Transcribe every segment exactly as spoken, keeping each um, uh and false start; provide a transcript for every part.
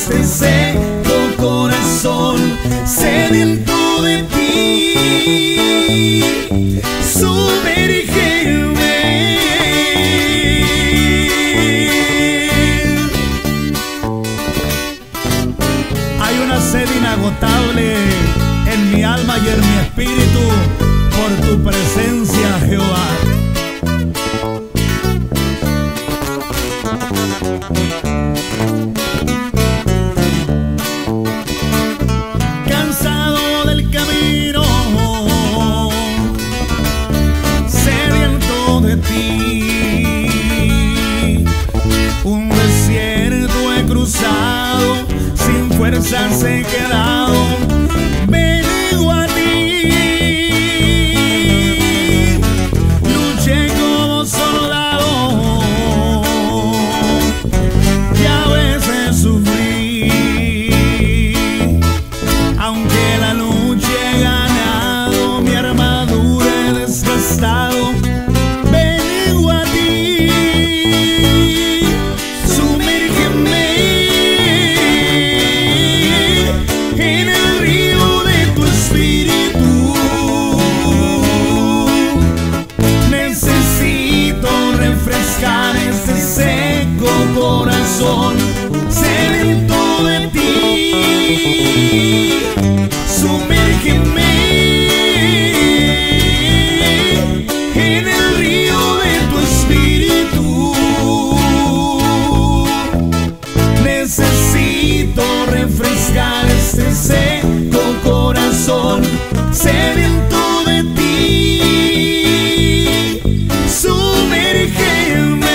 este seco corazón sediento de ti. Sumérgeme. Hay una sed inagotable en mi alma y en mi espíritu por tu presencia, Jehová. Cansado del camino, sediento de ti. Un desierto he cruzado, sin fuerzas he quedado. Vengo a ti. Luché como soldado y a veces sufrí. Aunque la lucha he ganado, mi armadura he desgastado. Vengo a ti. Sumérgeme en el río de tu espíritu. Necesito refrescar este seco corazón sediento de ti. Sumérgeme en el río de tu espíritu. Necesito refrescar este seco corazón sediento de ti. Sumérgeme.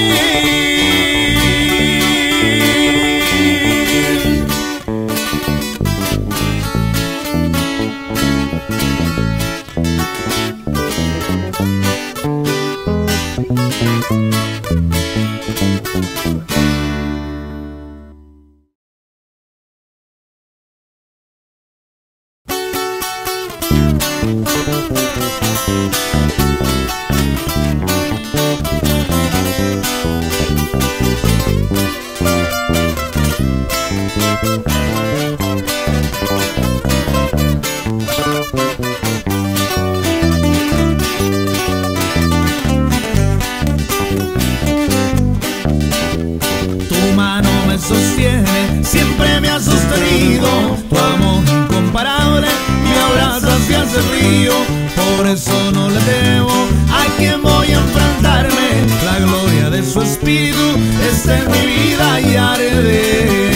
Tu mano me sostiene, siempre me ha sostenido. Tu amor incomparable me abraza y hace frío. Por eso no le temo a quien voy a enfrentarme. La gloria de su espíritu está en mi vida y arde.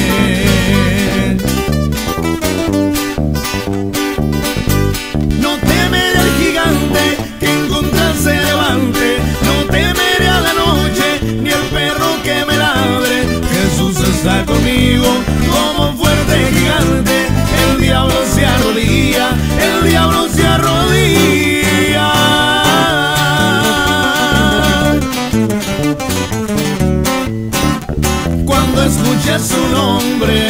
No temeré al gigante que en contra se levante. No temeré a la noche ni el perro que me ladre. Jesús está conmigo como un fuerte gigante. El diablo se arrodilla, el diablo se arrodilla. Cuando escuché su nombre,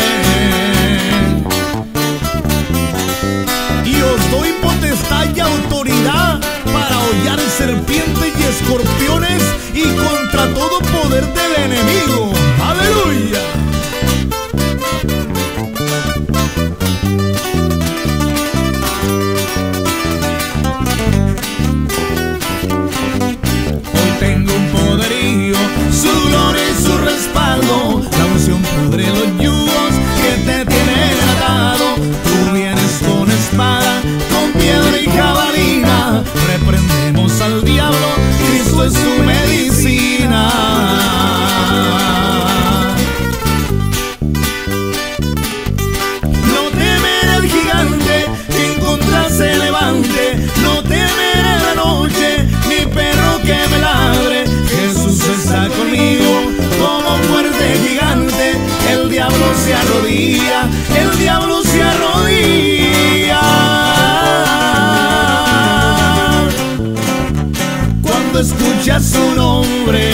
y os doy potestad y autoridad para hollar serpientes y escorpiones y contra todo poder del enemigo. ¡Aleluya! Hoy tengo un poderío, su gloria y su respaldo. La unción pudre los yugos que te tienen atado. Tú vienes con espada, con piedra y jabalina. Reprendemos al diablo, Cristo es su medicina. No temeré al gigante que en contra se levante. No temeré la noche ni perro que me ladre. Jesús está conmigo como un fuerte gigante. El diablo se arrodilla, el diablo se arrodilla. Cuando escuchas su nombre,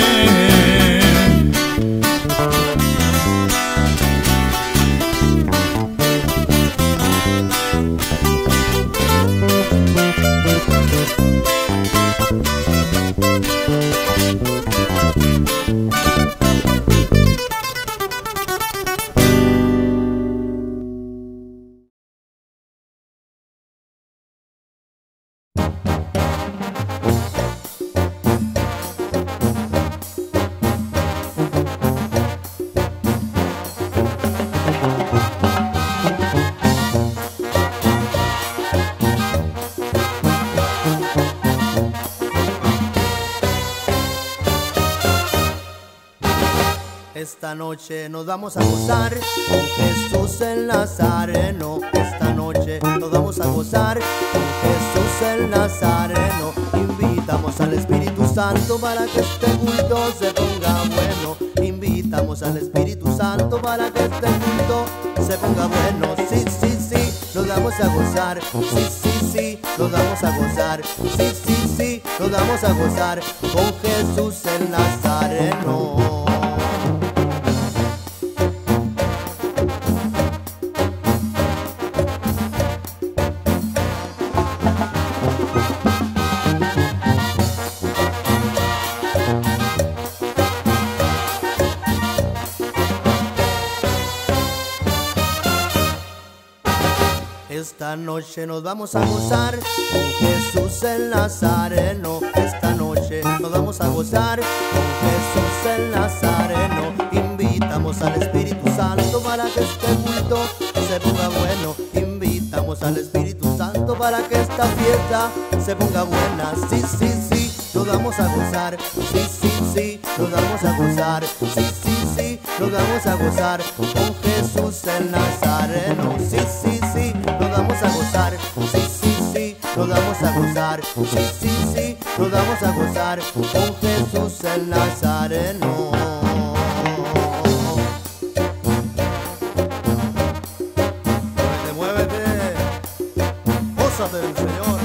Esta noche nos vamos a gozar con Jesús el Nazareno. Esta noche nos vamos a gozar con Jesús el Nazareno. Invitamos al Espíritu Santo para que este culto se ponga bueno. Invitamos al Espíritu Santo para que este culto se ponga bueno. Sí, sí, sí, nos vamos a gozar. Sí, sí, sí, nos vamos a gozar. Sí, sí, sí, nos vamos a gozar con Jesús el Nazareno. Esta noche nos vamos a gozar con Jesús el Nazareno. Esta noche nos vamos a gozar con Jesús el Nazareno. Invitamos al Espíritu Santo para que este culto se ponga bueno. Invitamos al Espíritu Santo para que esta fiesta se ponga buena. Sí, sí, sí, nos vamos a gozar. Sí, sí, sí, nos vamos a gozar. Sí, sí, sí, nos vamos a gozar con Jesús el Nazareno. Sí, sí, sí, nos vamos a gozar. Sí, sí, sí, nos vamos a gozar. Sí, sí, sí, nos vamos a gozar con Jesús el Nazareno. Muévete, muévete, gózate del Señor.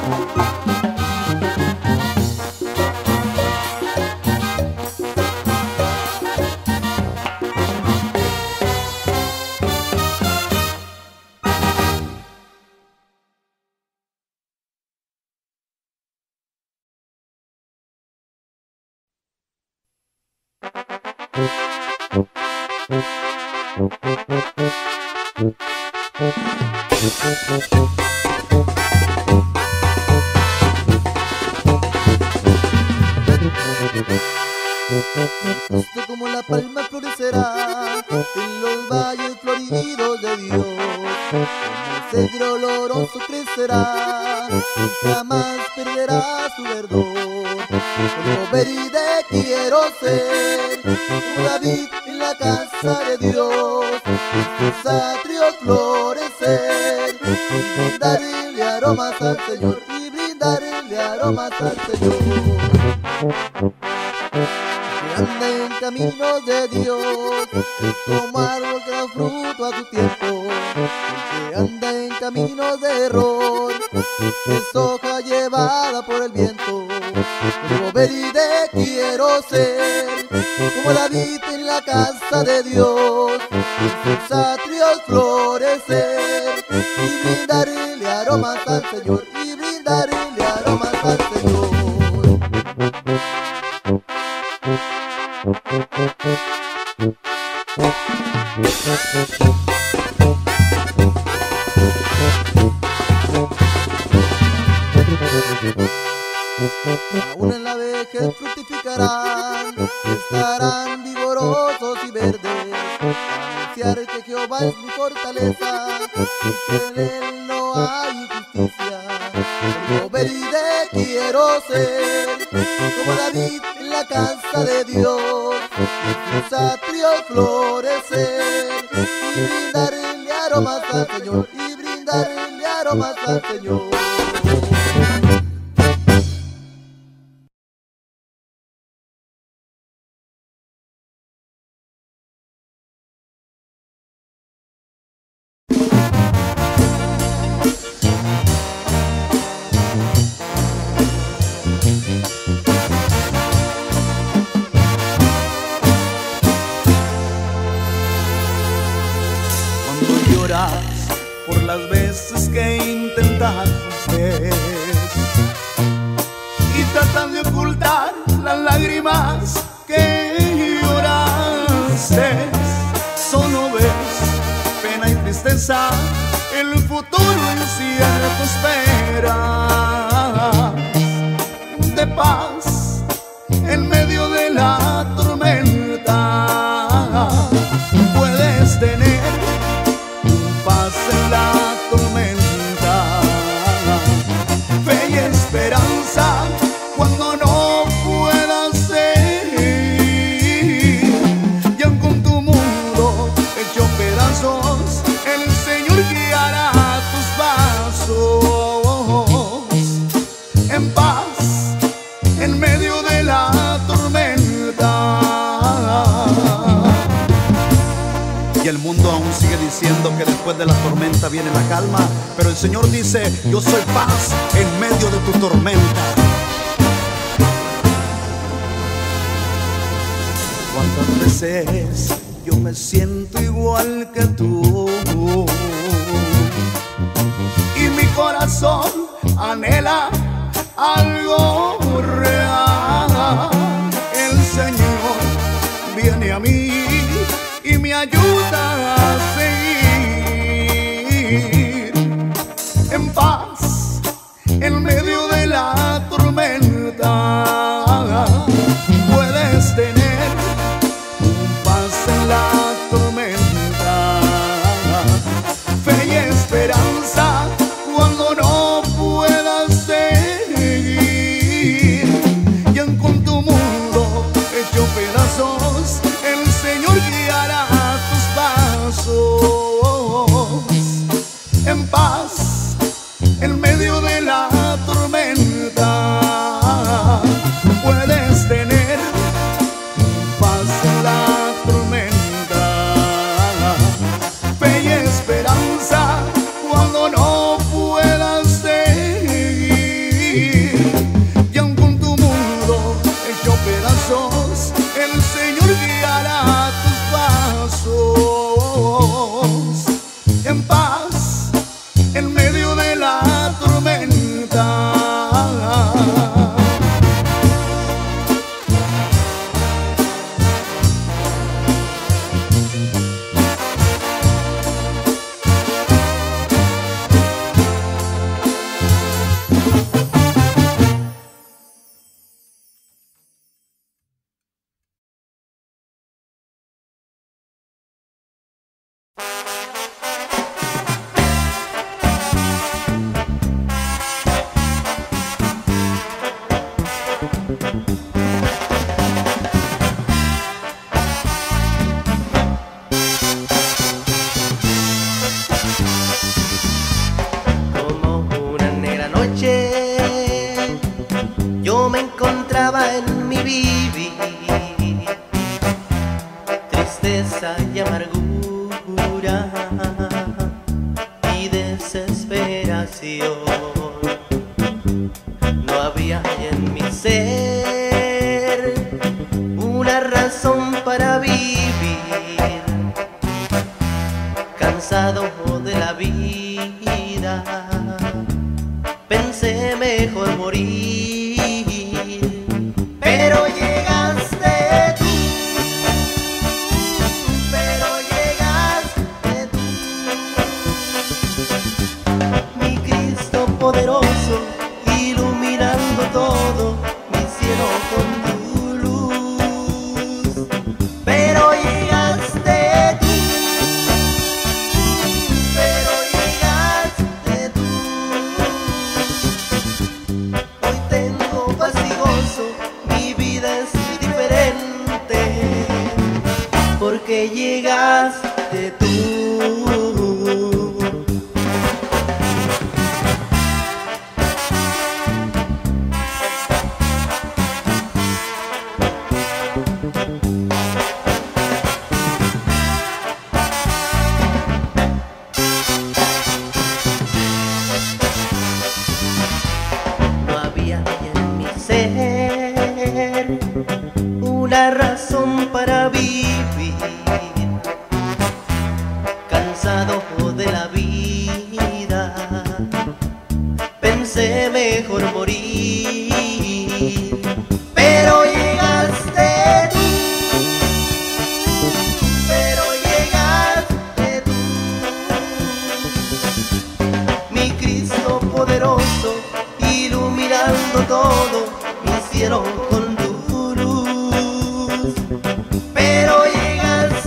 Justo como la palma florecerá en los valles floridos de Dios, como el cedro oloroso crecerá, jamás perderá su verdor. Como verde quiero ser, como David en la casa de Dios, en sus atrios florecer, y brindarle aromas al Señor, y brindarle aromas al Señor. Que anda en caminos de Dios, como árbol que da fruto a su tiempo. El que anda en caminos de error, es hoja llevada por el viento. Como verde quiero ser, como David en la casa de Dios, en sus atrios florecer, y brindarle aromas al Señor, y brindarle aromas al Señor. Aún en la vejez fructificarán, estarán vigorosos y verdes, anunciar que Jehová es mi fortaleza, y que en él no hay injusticia. Como verde quiero ser, como David en la casa de Dios, en sus atrios florecer, y brindarle aromas al Señor, y brindarle aromas al Señor. Por las veces que intentaste y tratas de ocultar las lágrimas que lloraste, solo ves pena y tristeza, el futuro incierto esperas, de paz en medio de la tormenta puedes tener paz en la tormenta, fe y esperanza cuando no puedas ser, y El mundo aún sigue diciendo que después de la tormenta viene la calma, pero el Señor dice: yo soy paz en medio de tu tormenta. Cuántas veces yo me siento igual que tú y mi corazón anhela algo real. El Señor viene a mí y me ayuda a seguir en paz en medio de la tormenta. Puedes tener paz en la tormenta, fe y esperanza cuando no puedas seguir. Y aun con tu mundo hecho pedazos, el Señor guiará tus pasos. En paz en medio de la tormenta, puedes tener paz en la tormenta, fe y esperanza cuando no puedas seguir. Y aun con tu mundo hecho pedazos, el Señor guiará tus pasos. En paz en medio de la tormenta. Yo me encontraba en mi vivir, tristeza y amargura y desesperación. No había en mi ser una razón para vivir, cansado de la vida, pensé mejor morir. Pero llegaste tú, pero llegaste tú, mi Cristo poderoso, iluminando todo mi cielo con tu luz. Pero llegaste tú, pero llegaste tú. Hoy tengo paz y gozo, mi vida es diferente, porque llegaste tú. No había en mi ser una razón para vivir, cansado de la vida, pensé mejor morir. Pero llegaste tú, pero llegaste tú, mi Cristo poderoso, iluminando todo mi cielo con tu luz. Pero llegaste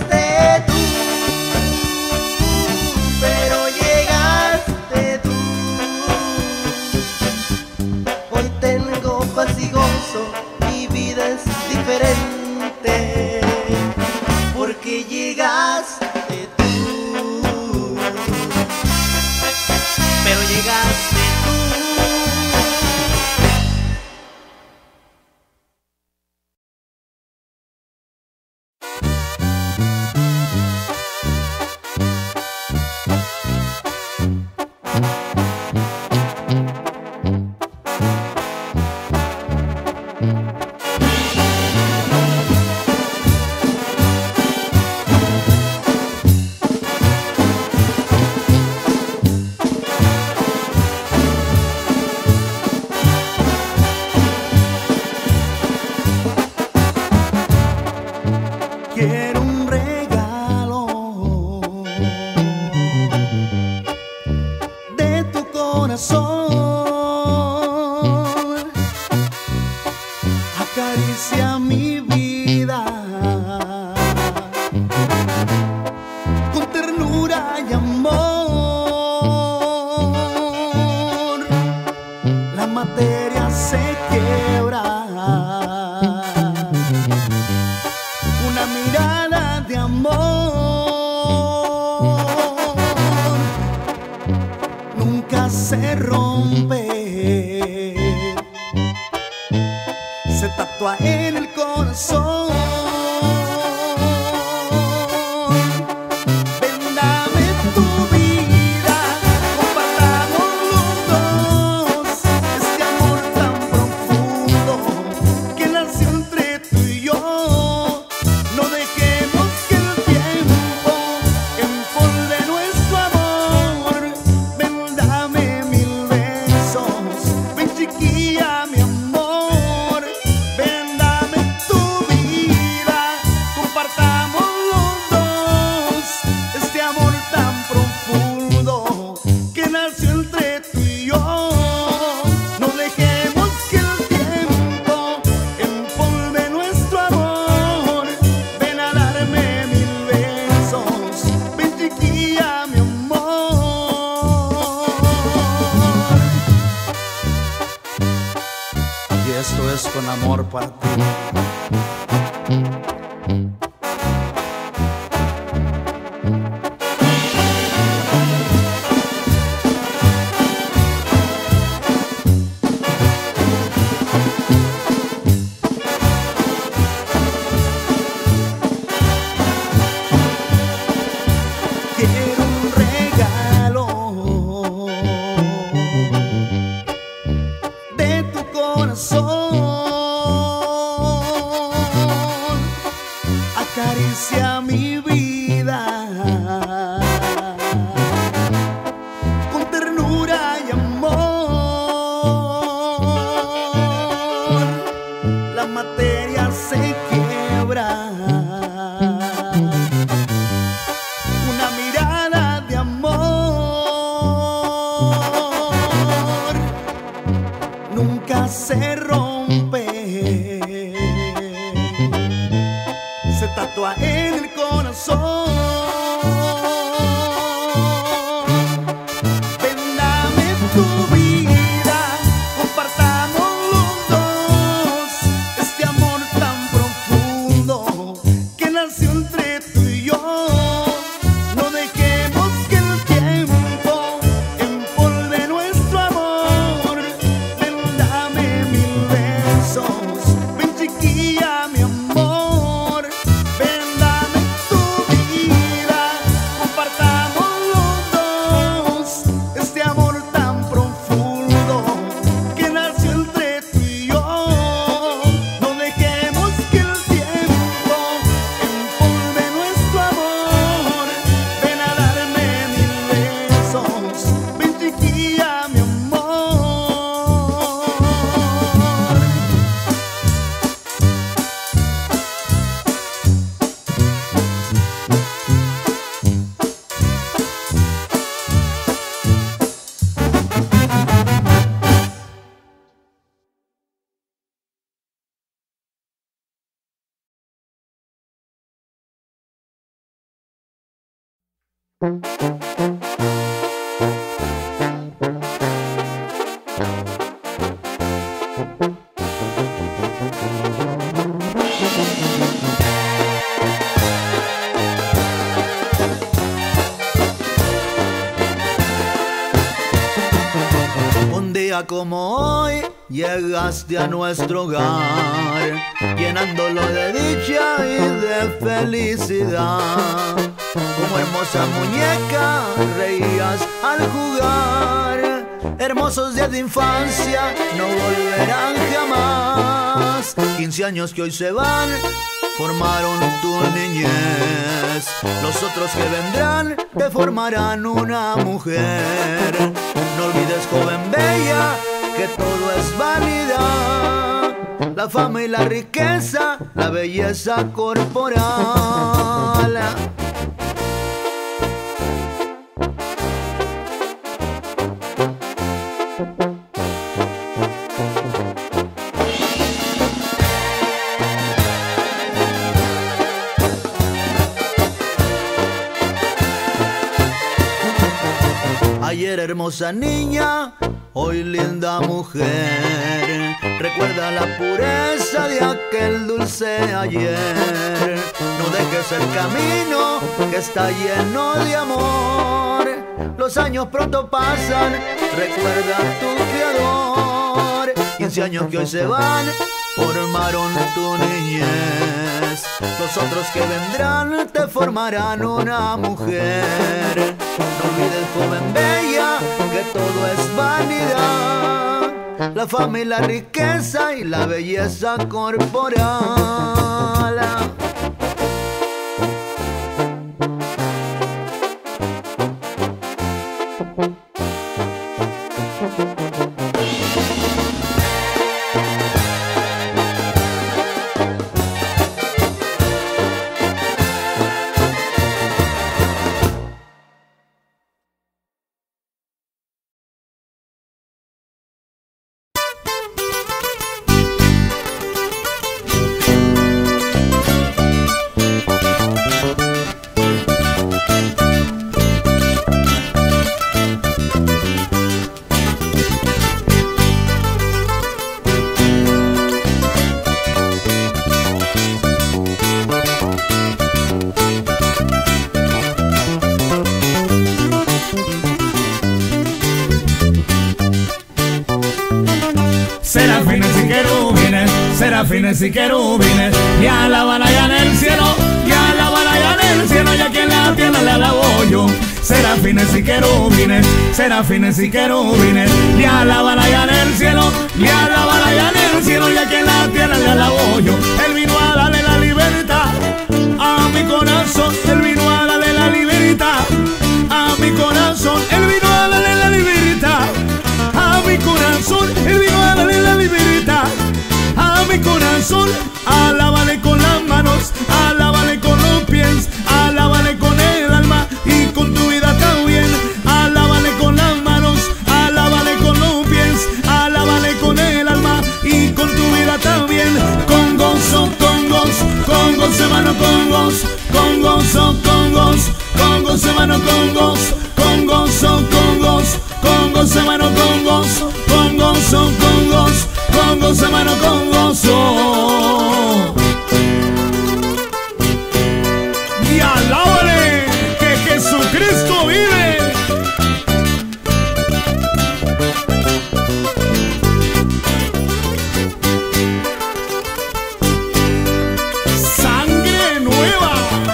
Quiero un regalo de tu corazón, acaricia mi vida con ternura y amor. La materia se quiebra, una mirada de amor nunca se rompe, se tatúa en el corazón. Ven, dame tu vida, compartamos los dos este amor tan profundo que nació entre tú y yo. No dejemos que el tiempo empolve nuestro amor. Ven, dame mil besos, ven chiquilla mi amor. Ven, dame tu vida, compartamos los dos este amor tan profundo que nació entre tú y yo. No dejemos que el tiempo empolve nuestro amor. Ven a darme mil besos, ven chiquilla mi amor. Y esto es con amor para ti. Quiero un regalo de tu corazón, acaricia mi vida con ternura y amor. La materia se quiebra, una mirada de amor nunca se rompe, se tatúa en el corazón. Ven, dame tu vida, compartamos los dos este amor tan profundo que nació entre tú y yo. No dejemos que el tiempo empolve nuestro amor. Ven, dame mil besos, ven chiquilla mi amor. Ven, dame tu vida, compartamos los dos este amor tan profundo que nació entre tú y yo. No dejemos que el tiempo empolve nuestro amor. Ven a darme mil besos, ven chiquilla mi amor. Un día como hoy llegaste a nuestro hogar, llenándolo de dicha y de felicidad. Como hermosa muñeca reías al jugar, hermosos días de infancia no volverán jamás. Quince años que hoy se van formaron tu niñez, los otros que vendrán te formarán una mujer. No olvides, joven bella, que todo es vanidad. la fama y la riqueza, la belleza corporal. Ayer hermosa niña, hoy linda mujer. Recuerda la pureza de aquel dulce ayer. No dejes el camino que está lleno de amor. Los años pronto pasan, recuerda a tu creador. Quince años que hoy se van formaron tu niñez. Los otros que vendrán te formarán una mujer. No olvides, joven bella, que todo es vanidad. La fama y la riqueza y la belleza corporal. Serafines y querubines, serafines y querubines, y alaban allá en el cielo, y alaban allá en el cielo, y aquí en la tierra le alabo yo. Serafines y querubines, serafines y querubines, y alaban allá en el cielo, y alaban allá en el cielo, y aquí en la tierra le alabo yo. Él vino a darle la libertad a mi corazón, él vino a darle la libertad a mi corazón, él vino a darle la libertad a mi corazón, él vino a darle la libertad a mi corazón. Alábale con las manos, alábale con los pies, alábale con el alma y con tu vida también. Alábale con las manos, alábale con los pies, alábale con el alma y con tu vida también. Con gozo, con gozo, con gozo, hermano, con gozo, con gozo, con gozo, con gozo, hermano, con gozo, con gozo, con gozo, con gozo, hermano, con gozo, con gozo, con gozo, con gozo, hermano, con gozo. Y alábale que Jesucristo vive. Sangre nueva.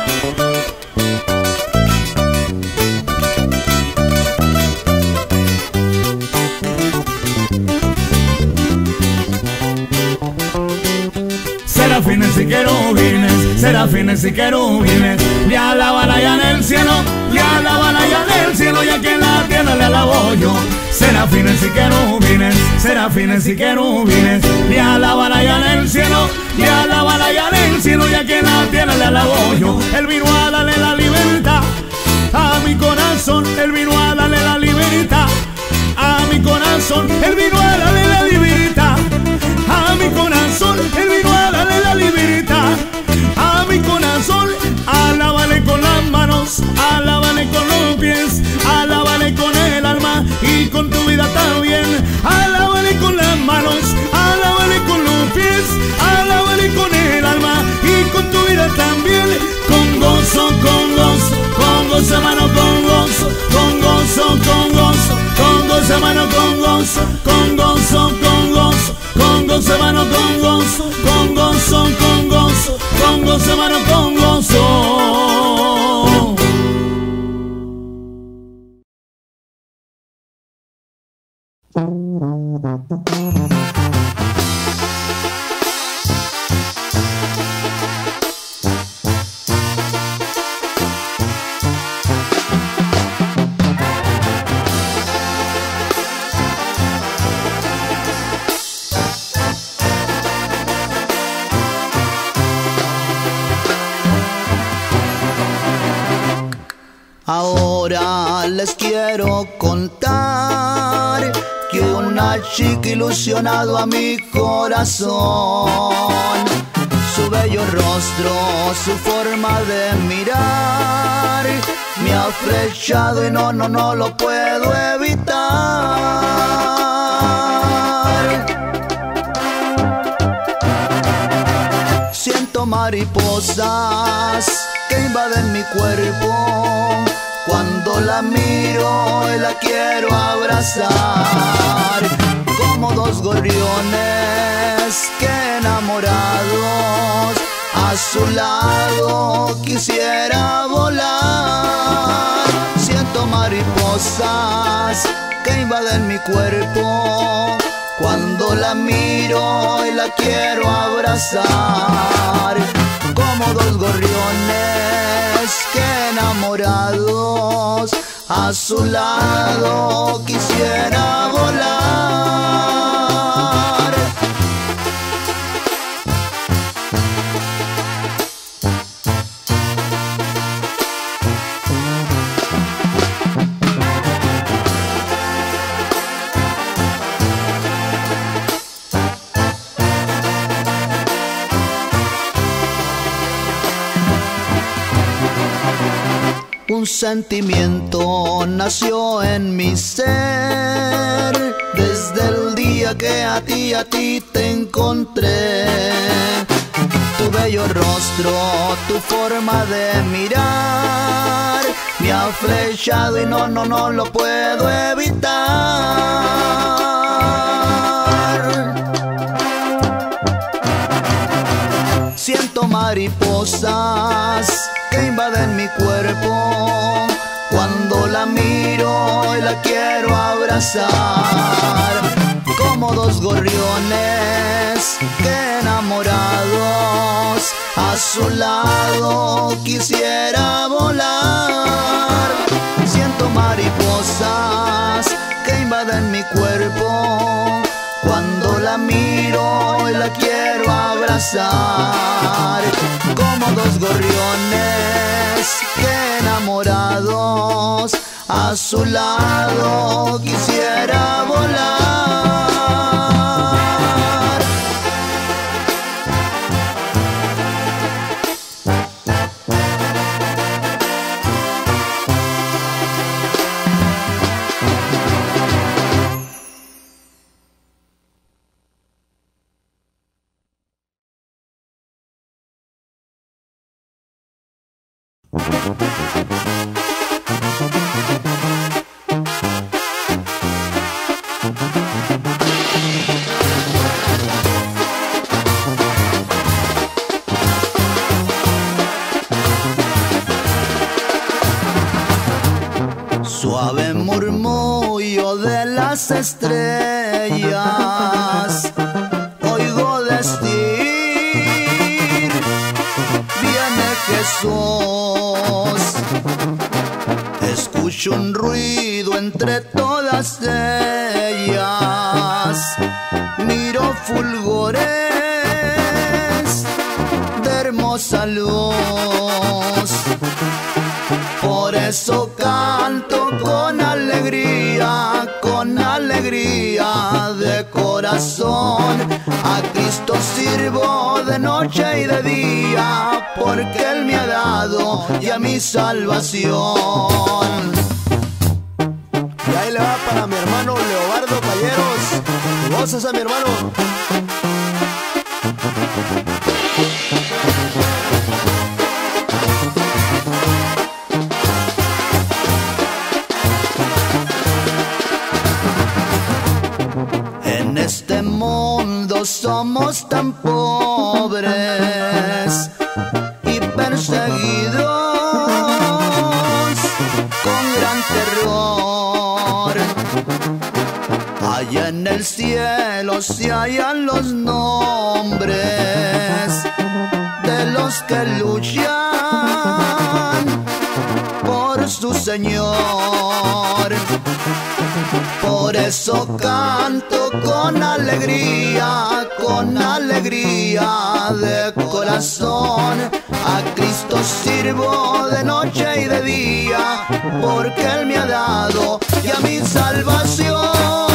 Serafines y querubines, serafines y querubines, y alaban allá en el cielo, y alaban allá en el cielo, y aquí en la tierra le alabo yo. Serafines y querubines, serafines y querubines, y alaban allá en el cielo, y alaban allá en el cielo, y aquí en la tierra le alabo yo. Él vino a darle la libertad a mi corazón, él vino a darle la libertad a mi corazón, él vino a darle la libertad a mi corazón, él vino a darle la libertad a mi corazón. Alábale con las manos, alábale con los pies, alábale con el alma y con tu vida también. Alábale con las manos, alábale con los pies, alábale con el alma y con tu vida también. Con gozo, con gozo, con gozo, hermano, con gozo, con gozo, con gozo, con gozo, hermano, con gozo, con gozo, con gozo, con gozo, hermano, con gozo, con gozo, con gozo, con gozo, hermano, con gozo. les quiero contar que una chica ilusionado a mi corazón. Su bello rostro, su forma de mirar me ha flechado y no, no, no lo puedo evitar. Siento mariposas que invaden mi cuerpo. Cuando la miro y la quiero abrazar, como dos gorriones que enamorados a su lado quisiera volar. Siento mariposas que invaden mi cuerpo. Cuando la miro y la quiero abrazar, como dos gorriones que enamorados a su lado quisiera volar. Un sentimiento nació en mi ser desde el día que a ti, a ti te encontré. Tu bello rostro, tu forma de mirar me ha flechado y no, no, no lo puedo evitar. Siento mariposas que invaden mi cuerpo. Cuando la miro y la quiero abrazar, como dos gorriones que enamorados a su lado quisiera volar. Siento mariposas que invaden mi cuerpo. Cuando la miro y la quiero abrazar, como dos gorriones que enamorados a su lado quisiera volar. Suave murmullo de las estrellas oigo decir: viene Jesús. Escucho un ruido entre todas ellas, miro fulgores de hermosa luz. Por eso canto con alegría, con alegría de corazón. A Cristo sirvo de noche y de día, porque Él me ha dado ya mi salvación. Y ahí le va para mi hermano Leobardo Calleros. Voces a mi hermano. En este mundo somos tan pobres y perseguidos con gran terror. Allá en el cielo se hallan los nombres de los que luchan por su Señor. Por eso canto con alegría, con alegría de corazón. A Cristo Cristo sirvo de noche y de día, porque Él me ha dado ya mi salvación.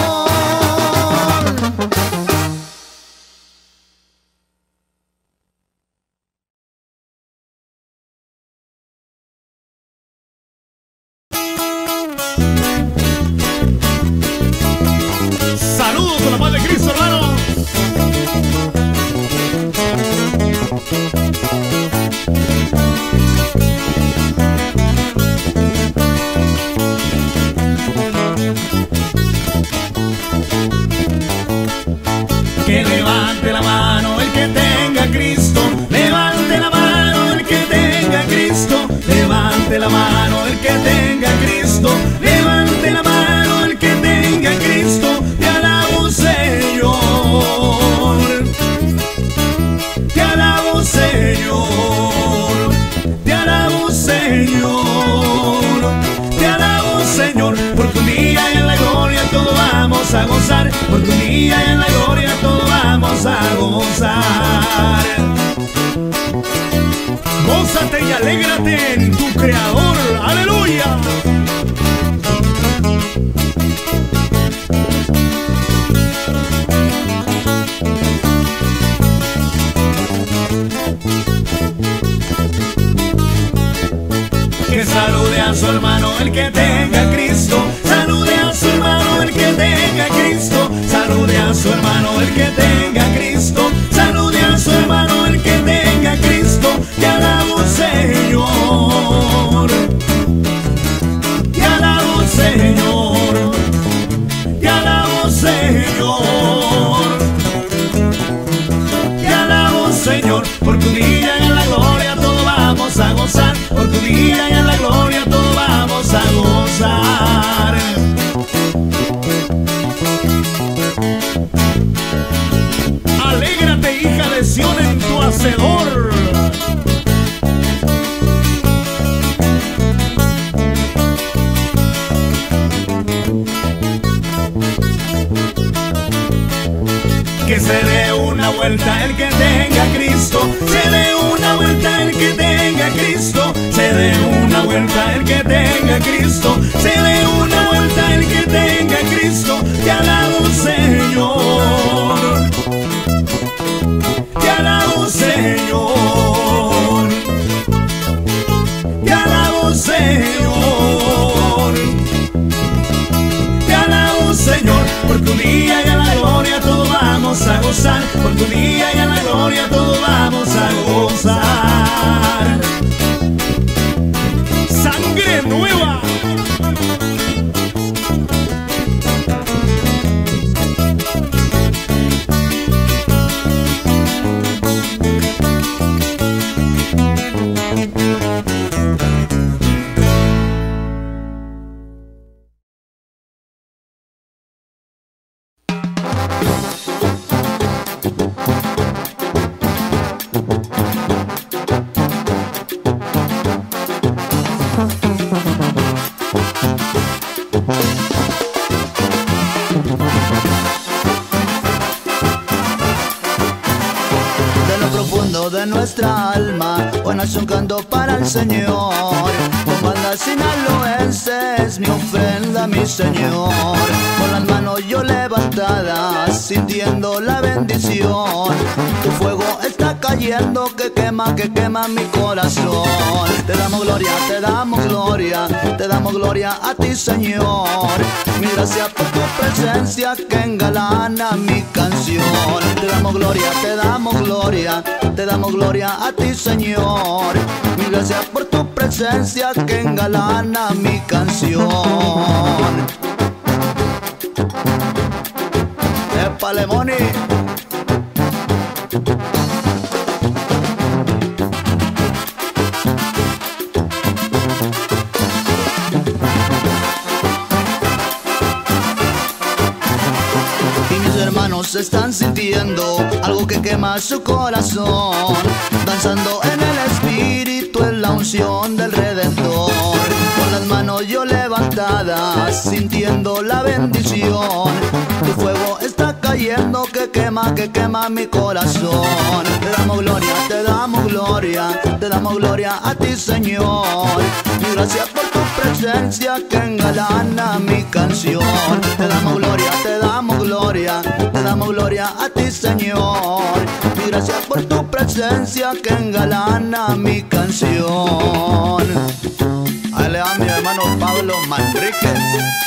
Saludos con la paz de Cristo, hermano. Que levante la mano el que tenga a Cristo, levante la mano el que tenga a Cristo, levante la mano el que tenga a Cristo, levante la mano el que tenga a Cristo. Te alabo, Señor, te alabo, Señor, te alabo, Señor, te alabo, Señor, porque un día en la gloria todo vamos a gozar, porque un día en la gloria todo vamos a gozar. Gózate y alégrate en tu Creador, aleluya. Que salude a su hermano el que tenga a Cristo, salude a su hermano el que tenga a Cristo, salude a su hermano el que tenga a Cristo, salude a su hermano el que tenga a Cristo. Te alabo, Señor, te alabo, Señor, te alabo, Señor, te alabo, Señor, porque un día en la gloria todo vamos a gozar, porque un día en la gloria todo vamos a gozar. Alégrate, hija de Sión, en tu hacedor. Que se dé una vuelta el que tenga a Cristo, se dé una vuelta el que tenga a Cristo, se dé una vuelta el que tenga a Cristo, se dé una vuelta el que tenga a Cristo. Te alabo, Señor, te alabo, Señor, te alabo, Señor, te alabo, Señor, porque un día en la gloria todo vamos a gozar, porque un día en la gloria todo vamos a gozar. Sangre nueva. De nuestra alma, bueno, es un canto para el Señor. Con bandas sinaloenses, mi ofrenda, mi Señor. Con las manos yo levantadas, sintiendo la bendición. Tu fuego está cayendo, que quema, que quema mi corazón. Te damos gloria, te damos gloria, te damos gloria a ti, Señor. Mi gracias por tu presencia que engalana mi canción. Te damos gloria, te damos gloria, te damos gloria a ti, Señor. Mi gracias por tu presencia que engalana mi canción. ¡Épale, Moni! Hermanos están sintiendo algo que quema su corazón, danzando en el espíritu en la unción del Redentor. Con las manos yo levantadas, sintiendo la bendición. Tu fuego está cayendo, que quema, que quema mi corazón. Te damos gloria, te damos damos gloria, te damos gloria a ti, Señor. Y gracias por tu presencia que engalana mi canción. Te damos gloria, te damos gloria, te damos gloria a ti, Señor. Y gracias por tu presencia que engalana mi canción. Ahí le va a mi hermano Pablo Manríquez.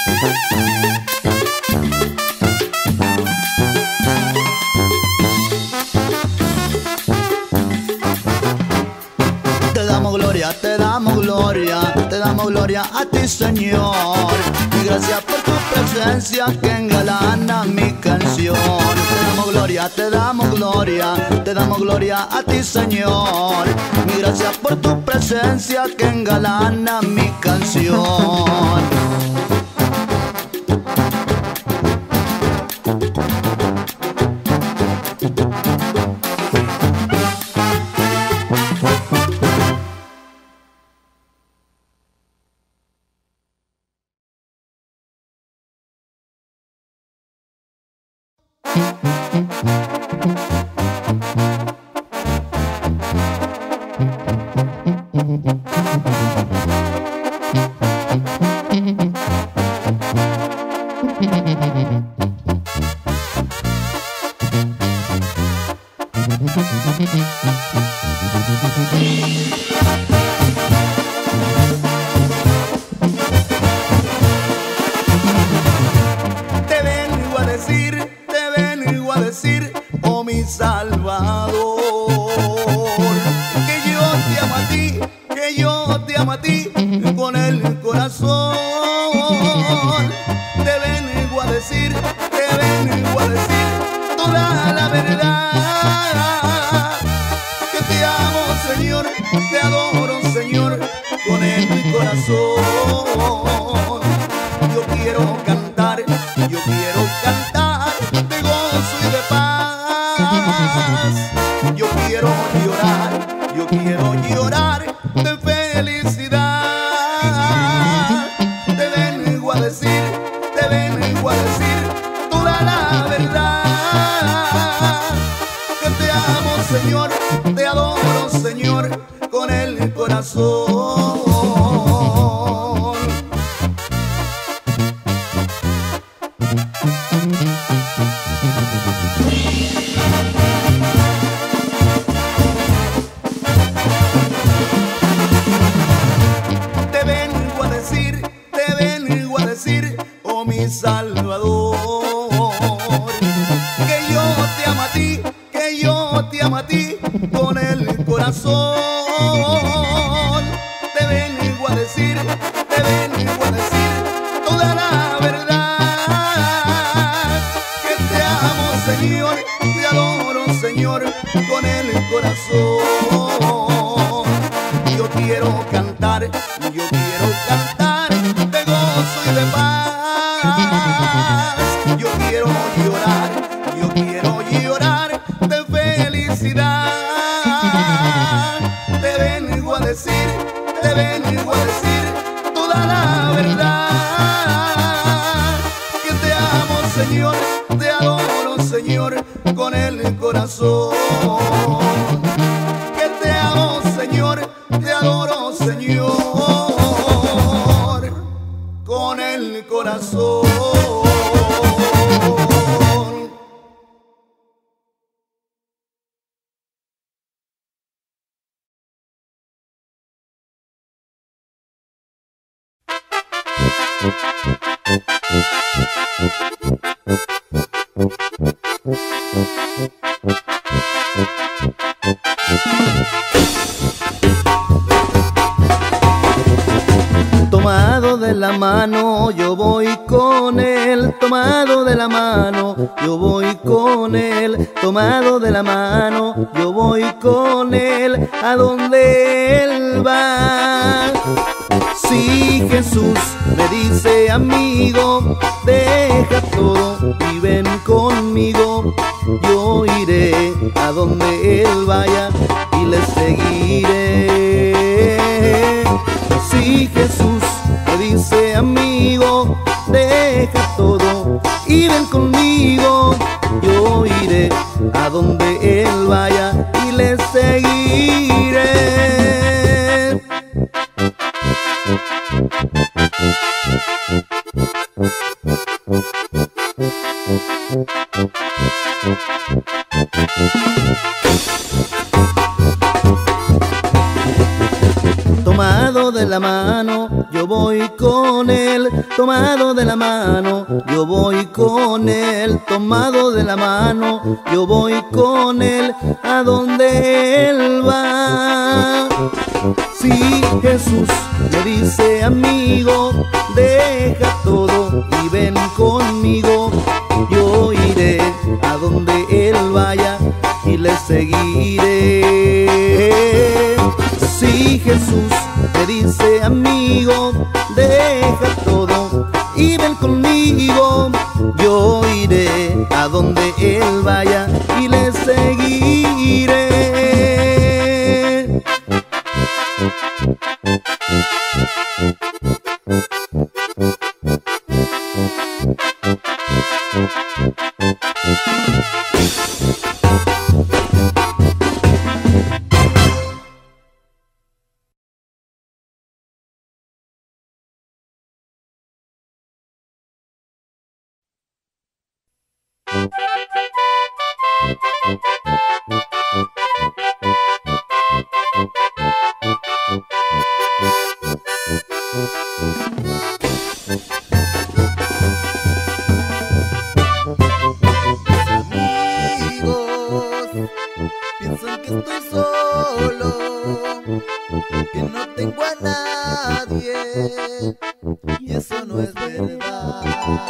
Te damos gloria, te damos gloria, te damos gloria a ti, Señor. Y gracias por tu presencia que engalana mi canción. Te damos gloria, te damos gloria, te damos gloria a ti, Señor. Y gracias por tu presencia que engalana mi canción. Te vengo a decir, te vengo a decir, oh mi Salvador, que yo te amo a ti, que yo te amo a ti con el corazón. Te vengo a decir, te vengo a decir toda la verdad, que te amo, Señor, te adoro, Señor, con el corazón. Yo quiero cantar, yo quiero cantar de gozo y de paz. Yo quiero llorar, yo quiero llorar de felicidad. Te vengo a decir, te vengo a decir toda la verdad, que te amo, Señor, te adoro, Señor, con el corazón. Te vengo a decir, te vengo a decir, oh mi Salvador, que yo te amo a ti, que yo te amo a ti con el corazón. Te vengo a decir, te vengo a decir toda la verdad, que te amo, Señor, te adoro, Señor, con el corazón. Yo quiero cantar, yo quiero cantar de gozo y de paz. Yo quiero llorar, yo quiero llorar de felicidad. Te vengo a decir, te vengo a decir toda la verdad, que te amo, Señor, te adoro, Señor, con el corazón. Que te amo, Señor, te adoro, Señor, con el corazón. Tomado de la mano, yo voy con él. Tomado de la mano, yo voy con él. Tomado de la mano, yo voy con él. A donde él va. Si Jesús me dice, amigo, deja todo y ven conmigo, yo iré a donde él vaya y le seguiré. Si Jesús me dice, amigo, deja todo y ven conmigo, yo iré a donde él vaya y le seguiré. tomado de la mano, yo voy con él, tomado de la mano, yo voy con él, tomado de la mano, yo voy con él, a donde él va. Si Jesús le dice amigo, deja todo y ven conmigo, yo iré a donde él vaya y le seguiré. Si Jesús te dice amigo, deja todo y ven conmigo, yo iré a donde él vaya y le seguiré. Piensan que estoy solo, que no tengo a nadie, y eso no es verdad.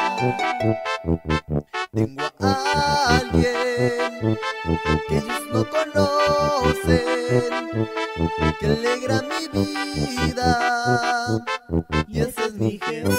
Tengo a alguien que ellos no conocen, que alegra mi vida, y ese es mi Jesús.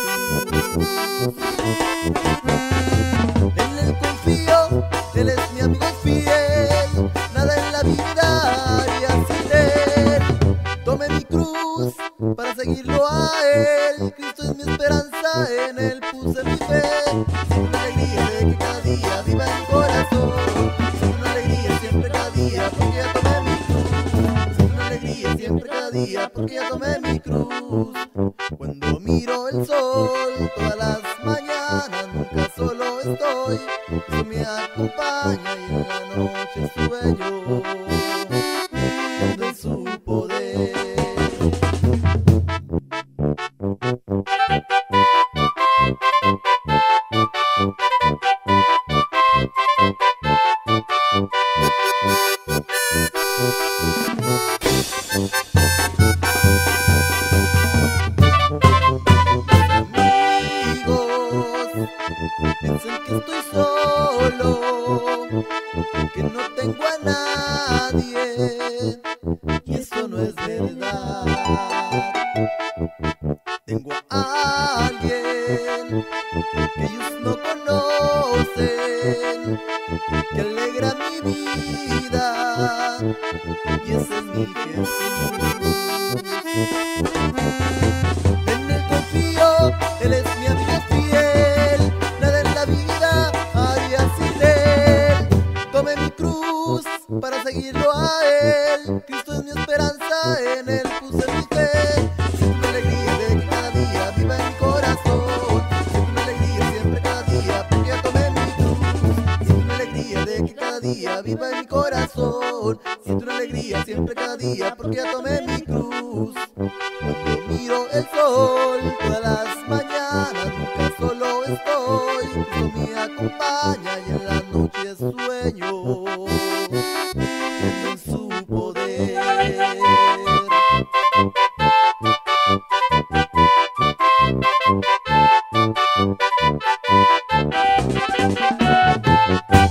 En él confío, él es mi amigo fiel, nada en la vida haría sin él. Tomé mi cruz para seguirlo a él, Cristo es mi esperanza, en él puse mi fe. Siento una alegría de que cada día viva en mi corazón, siento una alegría siempre cada día porque ya tomé mi cruz, siento una alegría siempre cada día porque ya tomé mi cruz. Cuando miro el sol todas las mañanas, nunca solo estoy, eso me acompaña y en la noche sueño viendo en su poder. Piensan que estoy solo, que no tengo a nadie, y eso no es verdad. Tengo a alguien que ellos no conocen, que alegra mi vida, y ese es mi Jesús. En él confío, él es mi amigo fiel, nada en la vida haría sin él. Tomé mi cruz para seguirlo a él, Cristo es mi esperanza, en él puse mi fe. Siento una alegría de que cada día viva en mi corazón, siento una alegría siempre cada día porque ya tomé mi cruz. Siento una alegría de que cada día viva en mi corazón, siento una alegría siempre cada día porque ya tomé mi cruz. Cuando miro el sol todas las mañanas, nunca solo estoy, Cristo me acompaña y en la noche sueño en su poder.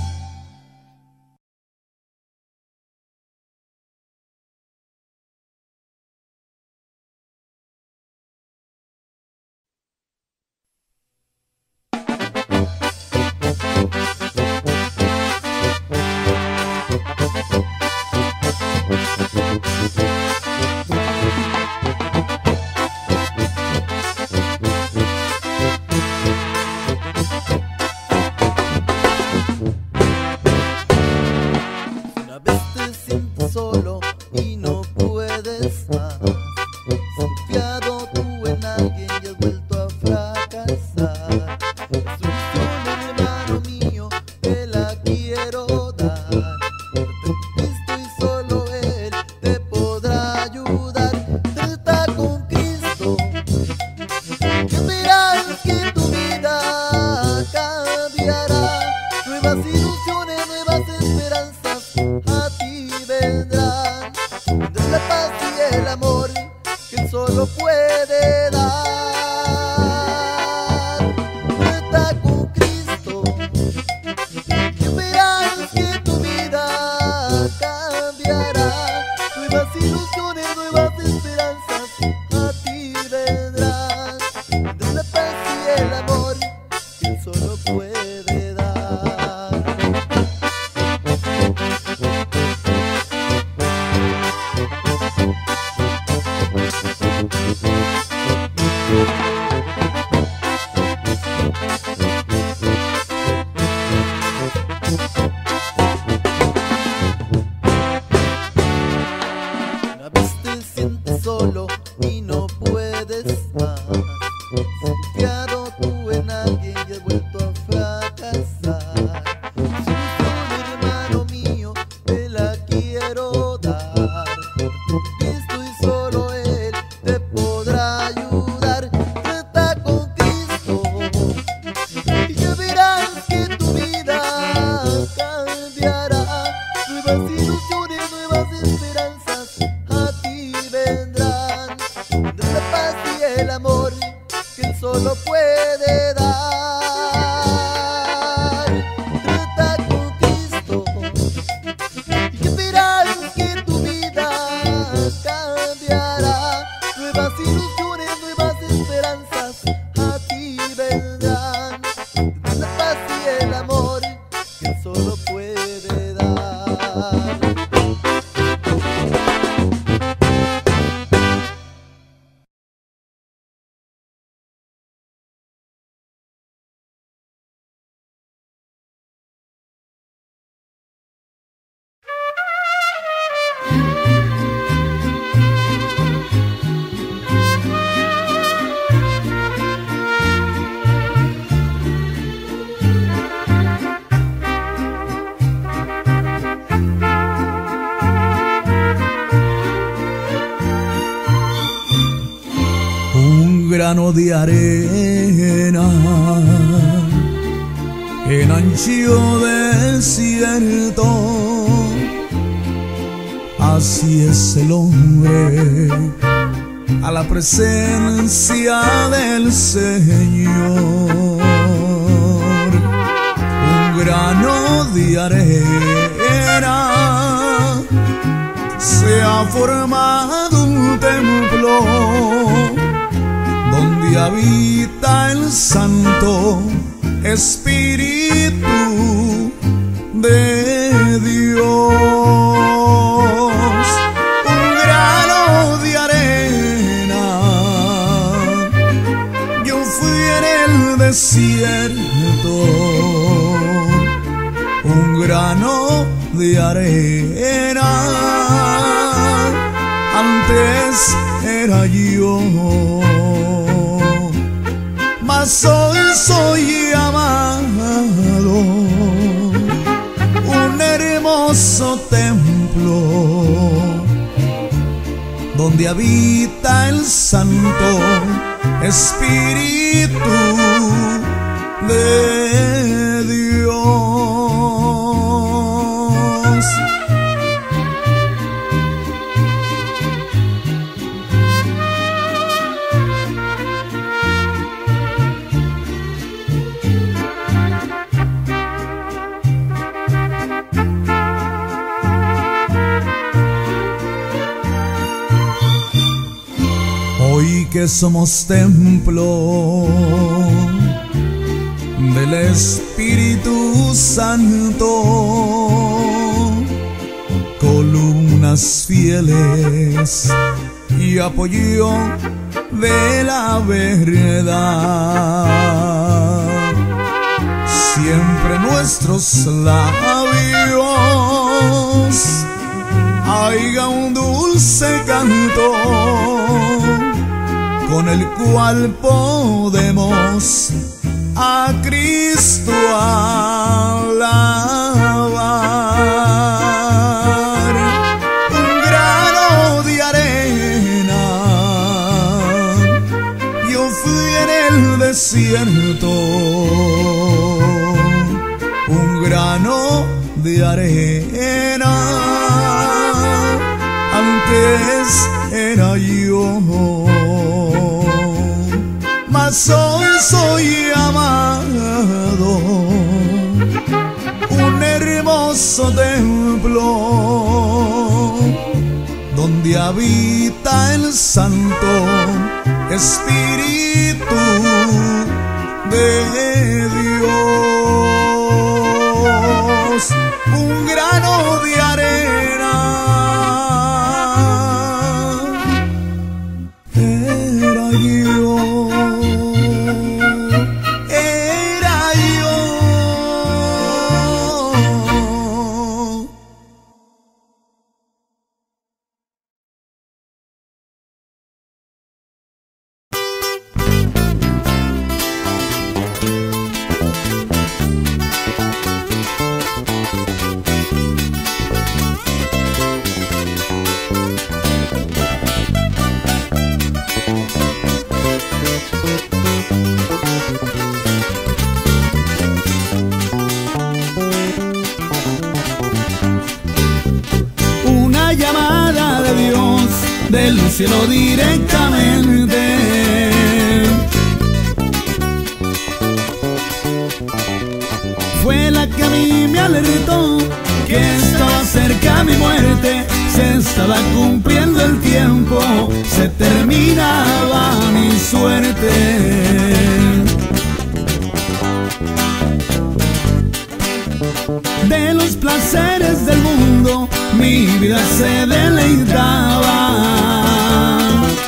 solo puede dar. Cuenta con Cristo y verás que tu vida cambiará. Nuevas ilusiones, nuevas esperanzas a ti vendrán. De la paz y el amor que Él solo puede dar. Una vez te sientes solo y no puedes más, confiado tú en alguien y has vuelto a fracasar. Solución, hermano mío, te la quiero dar. Cristo y solo Él te podrá ayudar. Trata con Cristo y ya verás que tu vida cambiará. Nuevas ilusiones, nuevas esperanzas a ti vendrán. De la paz y el amor que Él solo puede dar. Trata con Cristo y ya verás que tu vida cambiará. Nuevas ilusiones, nuevas esperanzas a ti vendrán. De la paz y el amor que Él solo puede dar. Un grano de arena en ancho desierto, así es el hombre a la presencia del Señor. Un grano de arena se ha formado un templo donde habita el Santo Espíritu de Dios. Un grano de arena, yo fui en el desierto. Un grano de arena, antes era yo, mas hoy soy llamado un hermoso templo donde habita el Santo Espíritu de Dios. Hoy que somos templo del Espíritu Santo, columnas fieles y apoyo de la verdad, siempre nuestros labios haiga un dulce canto con el cual podemos a Cristo alabar. Un grano de arena, yo fui en el desierto. Un grano de arena, antes era yo. corazón soy amado, un hermoso templo donde habita el Santo Espíritu de Dios. Un grano de arena era yo, era yo. Una llamada de Dios del cielo directamente. Fue la que a mí me alertó que estaba cerca mi muerte, se estaba cumpliendo el tiempo, se terminaba mi suerte. De los placeres del mundo mi vida se deleitaba,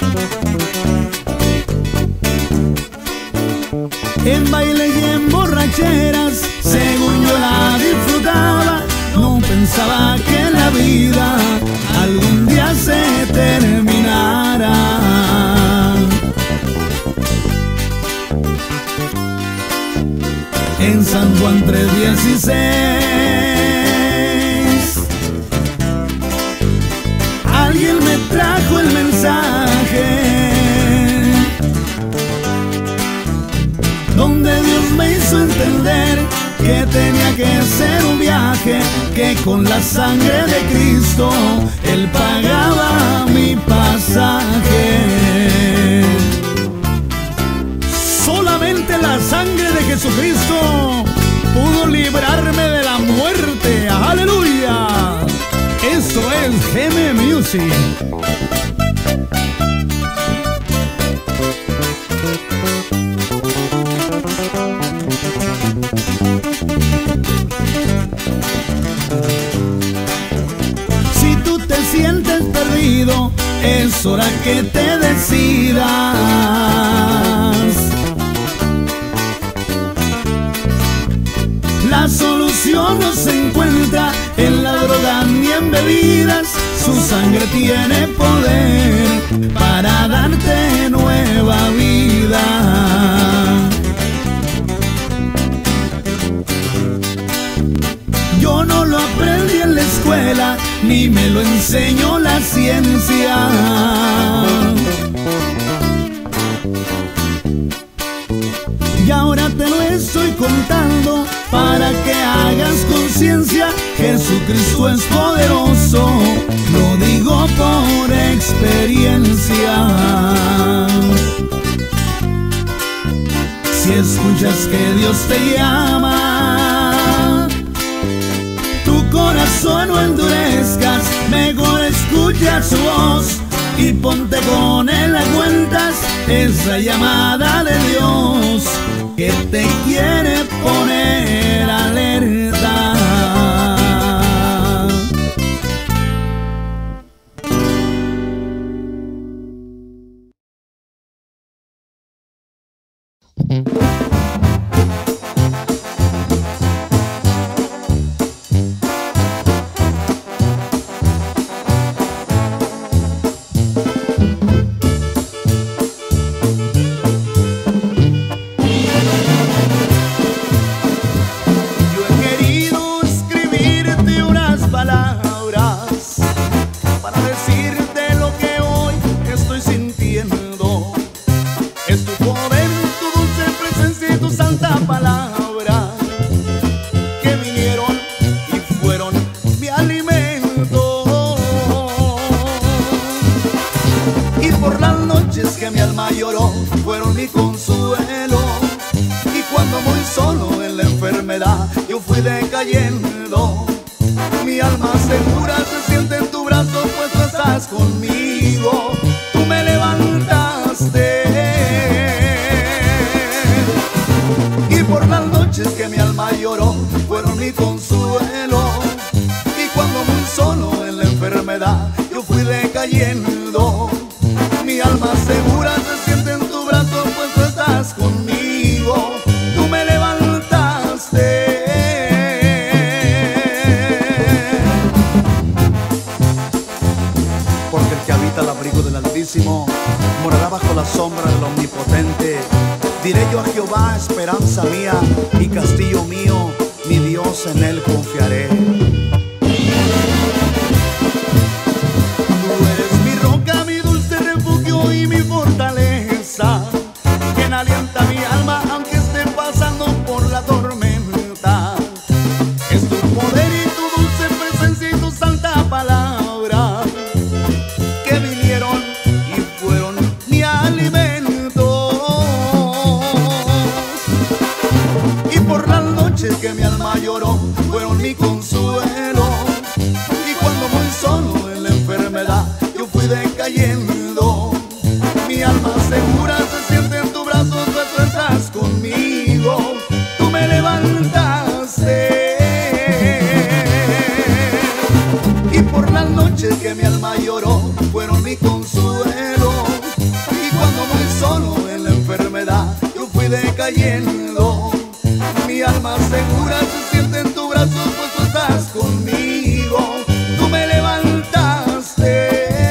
en baile y en borracheras, según yo la disfrutaba. No pensaba que la vida algún día se terminara. En San Juan tres dieciséis alguien me trajo el mensaje, donde Dios me hizo entender que tenía que ser un viaje, que con la sangre de Cristo Él pagaba mi pasaje. Solamente la sangre de Jesucristo pudo librarme de la muerte. ¡Aleluya! Esto es G M Music. Si tú te sientes perdido, es hora que te decidas. La solución no se encuentra en la droga ni en bebidas. Su sangre tiene poder para darte nueva vida. Yo no lo aprendí en la escuela, ni me lo enseñó la ciencia. Y ahora te lo estoy contando para que hagas conciencia. Jesucristo es poderoso, lo digo por experiencia. Si escuchas que Dios te llama, tu corazón no endurezcas, mejor escucha su voz y ponte con Él a cuentas. Esa llamada de Dios que te quiere poner alerta. Es tu poder, tu dulce presencia. que mi alma lloró fueron mi consuelo. Y cuando muy solo en la enfermedad yo fui decayendo, mi alma segura se siente en tu brazo, pues tú estás conmigo. Tú me levantaste. Y por las noches que mi alma lloró fueron mi consuelo. Y cuando muy solo en la enfermedad yo fui decayendo, mi alma segura se siente en tu brazo, pues tú estás conmigo. Tú me levantaste. Porque el que habita al abrigo del Altísimo morará bajo la sombra del Omnipotente. Diré yo a Jehová, esperanza mía y castillo mío, mi Dios, en él confiaré. Tú eres mi roca, mi dulce refugio y mi fortaleza, quien alienta mi alma aunque esté pasando por la tormenta. Es tu poder y tu dulce presencia y tu santa palabra que vinieron y fueron mi alimento. Y por las noches que mi alma lloró fueron mi consuelo. Y cuando muy solo en la enfermedad yo fui decayendo, mi alma segura se siente en tu brazo, pues tú estás conmigo. Tú me levantaste. Y por las noches que mi alma lloró fueron mi consuelo. Y cuando muy solo en la enfermedad yo fui decayendo, mi alma segura se siente en tu brazo, pues tú estás conmigo. Tú me levantaste.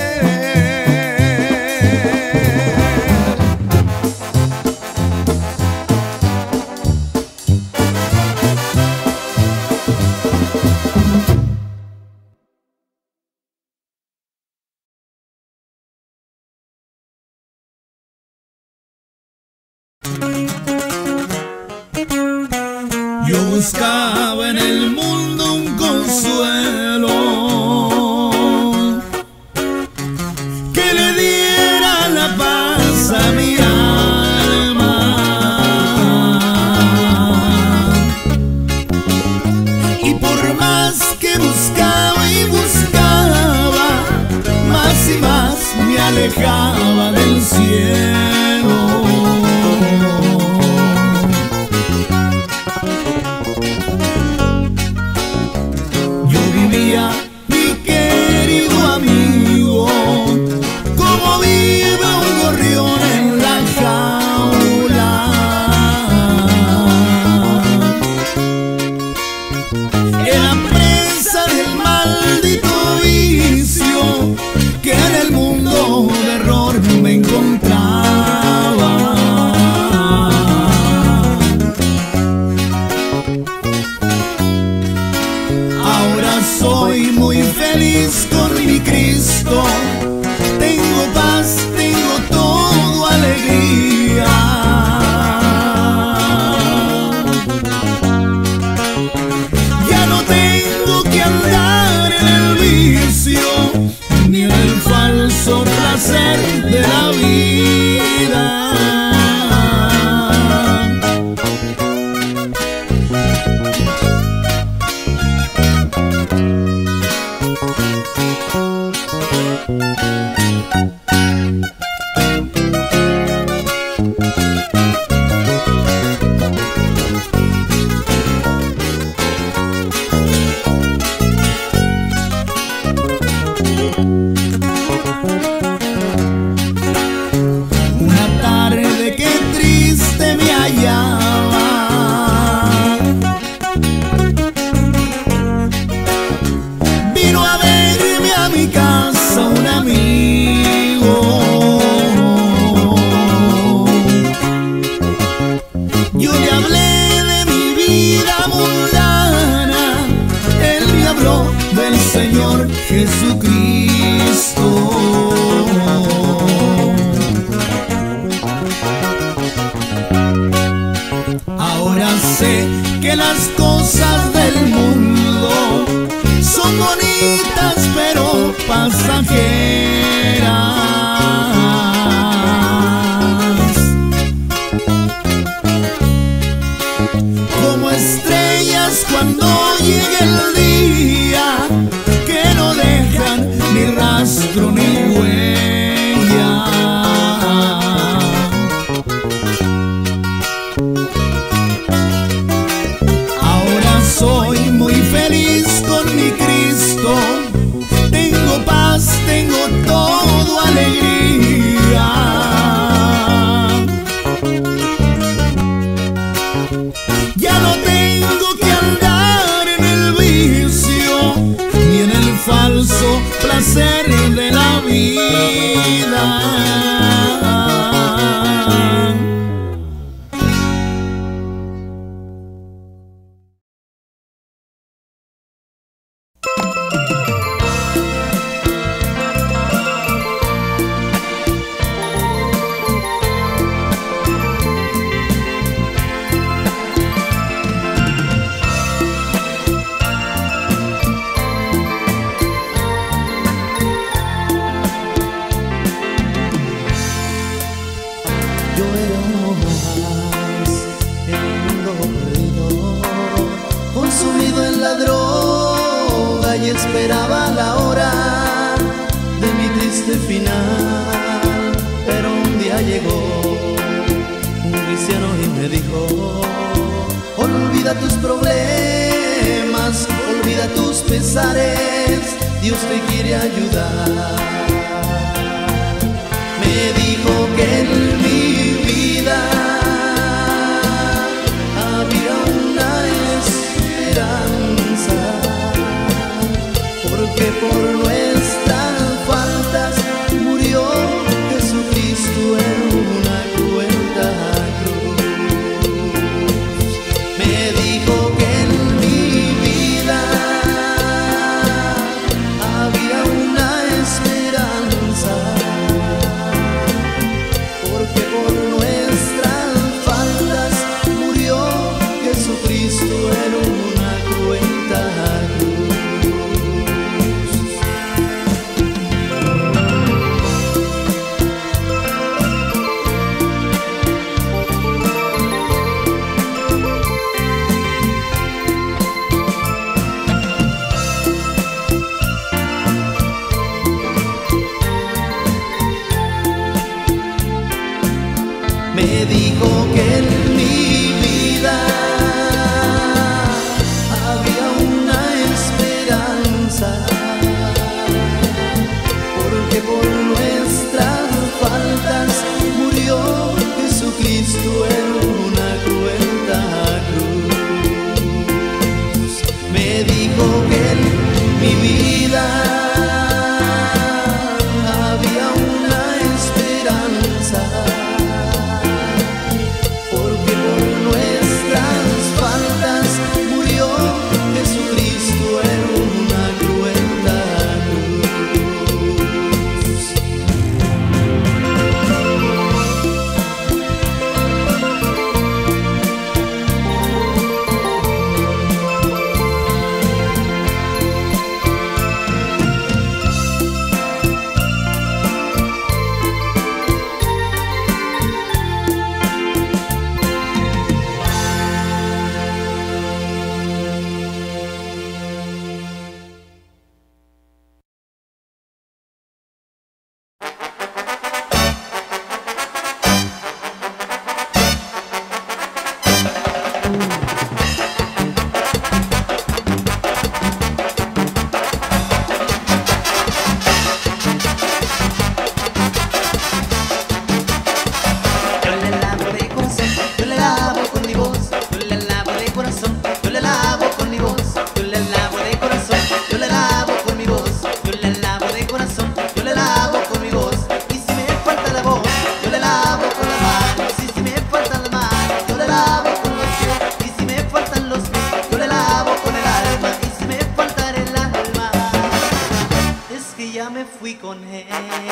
Yo buscaba en el mundo un consuelo que le diera la paz a mi alma. Y por más que buscaba y buscaba, más y más me alejaba del cielo. Yo era uno más en un mundo perdido, consumido en la droga, y esperaba la hora de mi triste final. Pero un día llegó un cristiano y me dijo: olvida tus problemas, olvida tus pesares, Dios te quiere ayudar. Me dijo que en mi vida había una esperanza, porque por nuestras faltas murió Jesucristo en una cruenta cruz. Me dijo que en mi vida había una esperanza, porque por nuestras faltas murió Jesucristo en una cruenta cruz. Me dijo que en mi vida había una esperanza, porque por nuestras faltas murió Jesucristo en una cruenta cruz. Me dijo que en mi vida había una esperanza, porque por nuestras faltas murió Jesucristo en una cruenta cruz. fui con él.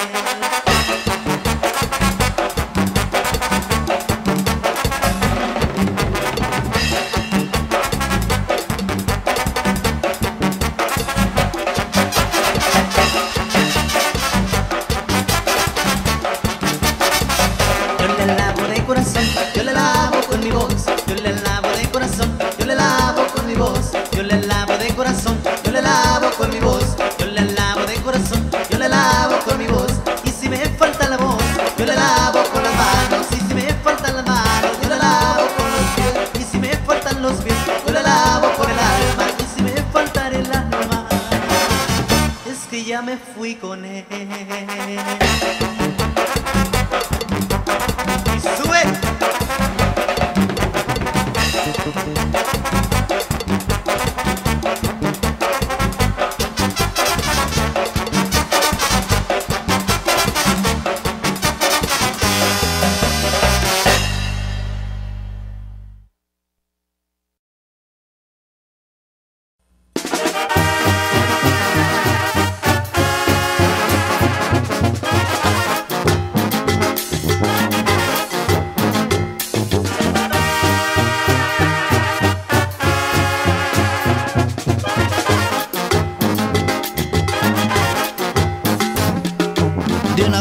Yo le lavo de corazón, yo le lavo con mi voz. Yo le lavo de corazón, yo le lavo con mi voz. Yo le lavo de corazón, yo le lavo con mi voz. Yo le lavo de corazón, yo le lavo con mi voz. Y si me falta la voz, yo le lavo con las manos. Y si me faltan las manos, yo le lavo con los pies. Y si me faltan los pies, yo le lavo con el alma. Y si me falta el alma, es que ya me fui con él. ¡Sube!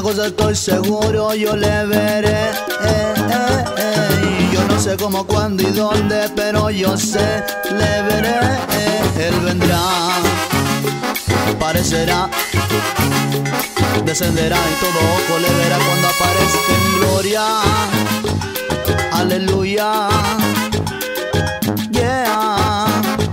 una cosa estoy seguro, yo le veré. Eh, eh, eh. Yo no sé cómo, cuándo y dónde, pero yo sé, le veré. Eh. Él vendrá, aparecerá, descenderá y todo ojo le verá cuando aparezca en gloria. Aleluya. Yeah.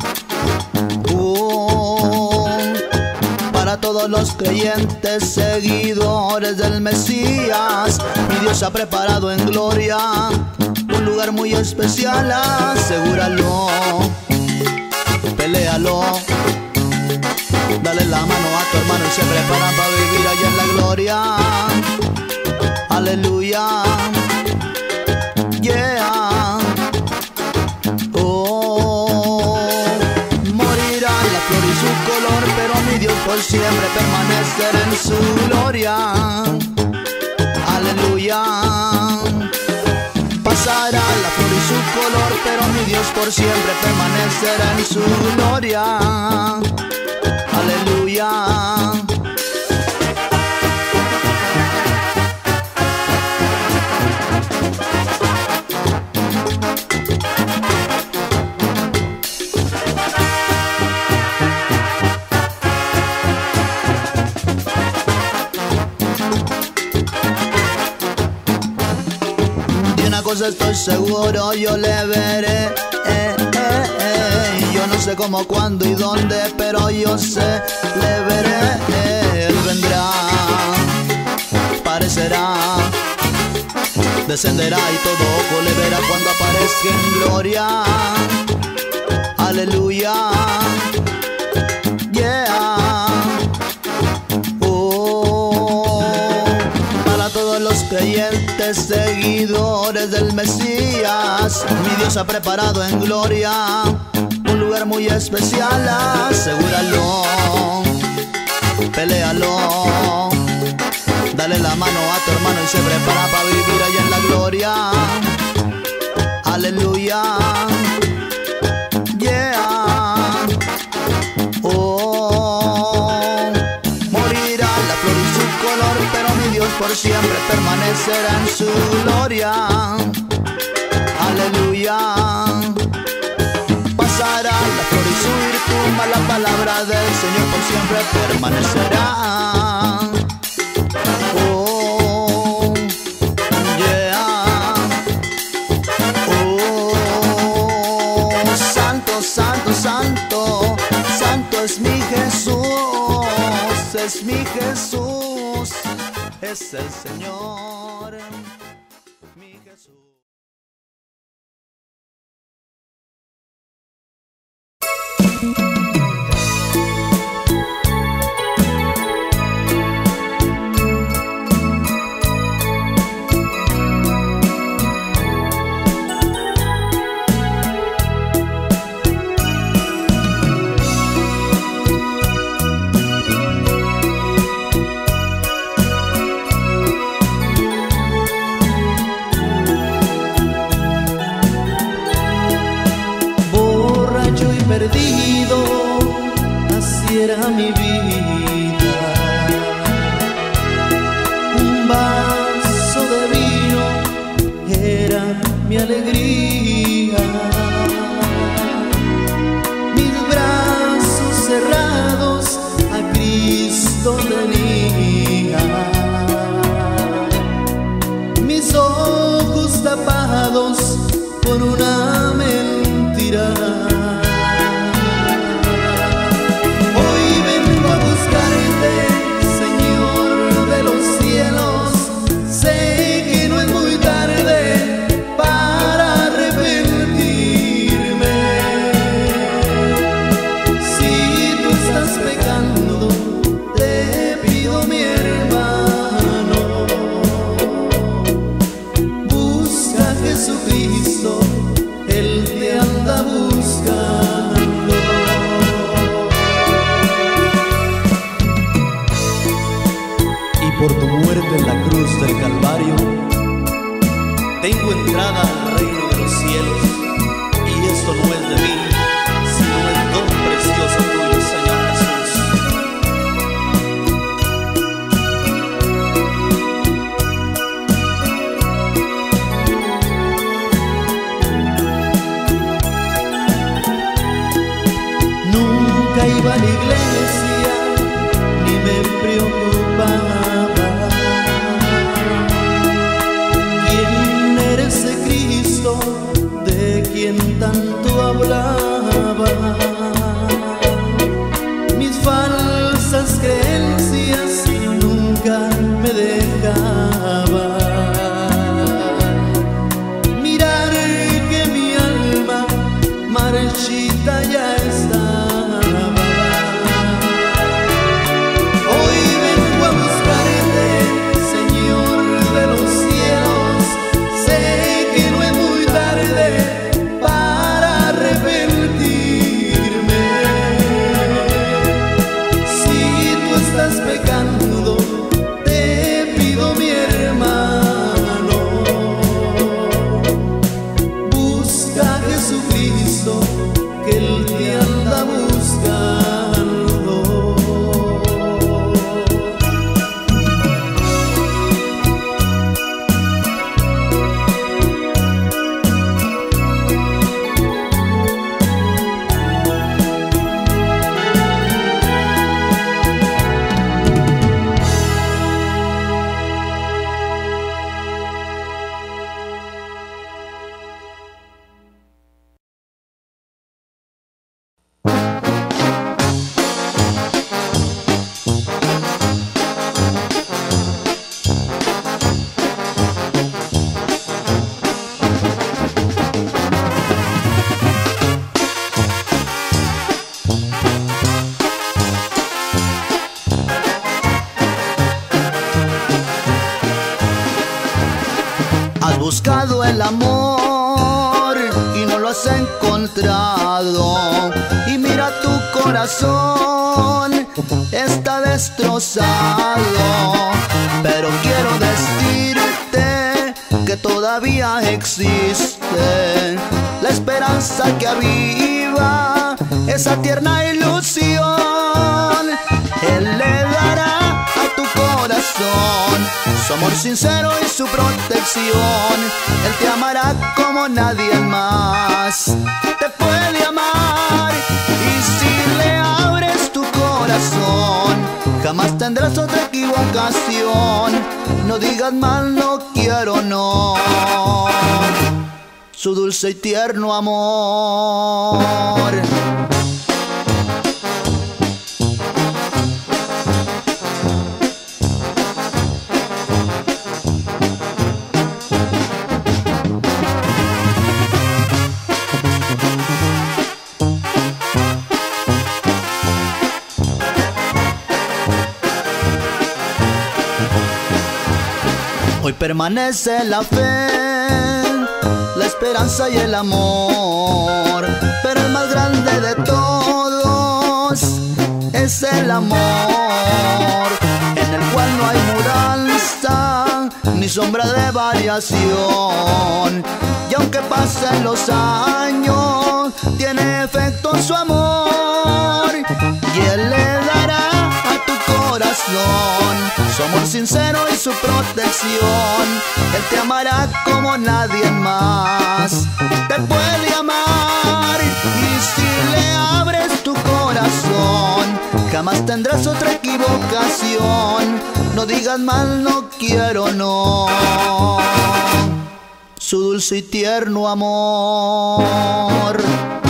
Uh, para todos los creyentes, seguidores del Mesías, mi Dios ha preparado en gloria un lugar muy especial. Asegúralo, peléalo, dale la mano a tu hermano y se preparan para vivir allá en la gloria. Aleluya. Yeah. Oh, morirá la flor y su color, pero mi Dios por siempre permanecerá en su gloria. Aleluya. Pasará la flor y su color, pero mi Dios por siempre permanecerá en su gloria. Aleluya. Cosa estoy seguro, yo le veré. Eh, eh, eh. Yo no sé cómo, cuándo y dónde, pero yo sé, le veré. Eh. Él vendrá, aparecerá, descenderá y todo ojo le verá cuando aparezca en gloria. Aleluya. Yeah. Los creyentes, seguidores del Mesías, mi Dios ha preparado en gloria un lugar muy especial. Asegúralo, peléalo, dale la mano a tu hermano y se prepara para vivir allá en la gloria. Aleluya. Yeah. Oh, morirá la flor y su color, pero mi Dios por siempre permanecerá en su gloria. Aleluya. Pasará la flor y su virtud, mas la palabra del Señor por siempre permanecerá. Oh, yeah. Oh, santo, santo, santo, santo es mi Jesús, es mi Jesús. Es el Señor, mi Jesús. Perdido, así era mi vida. Un vaso de vino era mi alegría. Mis brazos cerrados a Cristo tenía. Mis ojos tapados por una mentira. Por tu muerte en la cruz del Calvario, tengo entrada al reino de los cielos. Y esto no es de mí, sino el don precioso tuyo, Señor Jesús. quien tanto hablaba. Mis falsas creencias nunca me dejaban mirar que mi alma marchita ya estaba. Hoy vengo a buscarte, Señor de los cielos. Sé que no es muy tarde para arrepentirme. Si tú estás pecando, te pido, mi hermano, busca a Jesucristo, que Él te anda buscando. Has buscado el amor y no lo has encontrado. Y mira, tu corazón está destrozado. Pero quiero decirte que todavía existe la esperanza que aviva esa tierna ilusión. Él le dará a tu corazón su amor sincero y su protección. Él te amará como nadie más te puede amar. Y si le abres tu corazón, jamás tendrás otra equivocación. No digas mal, no quiero, no. Su dulce y tierno amor. Hoy permanece la fe, la esperanza y el amor, pero el más grande de todos es el amor, en el cual no hay mudanza ni sombra de variación. Y aunque pasen los años, tiene efecto su amor, y Él le dará a tu corazón su amor sincero y su protección. Él te amará como nadie más te puede amar. Y si le abres tu corazón, jamás tendrás otra equivocación. No digas mal, no quiero, no. Su dulce y tierno amor.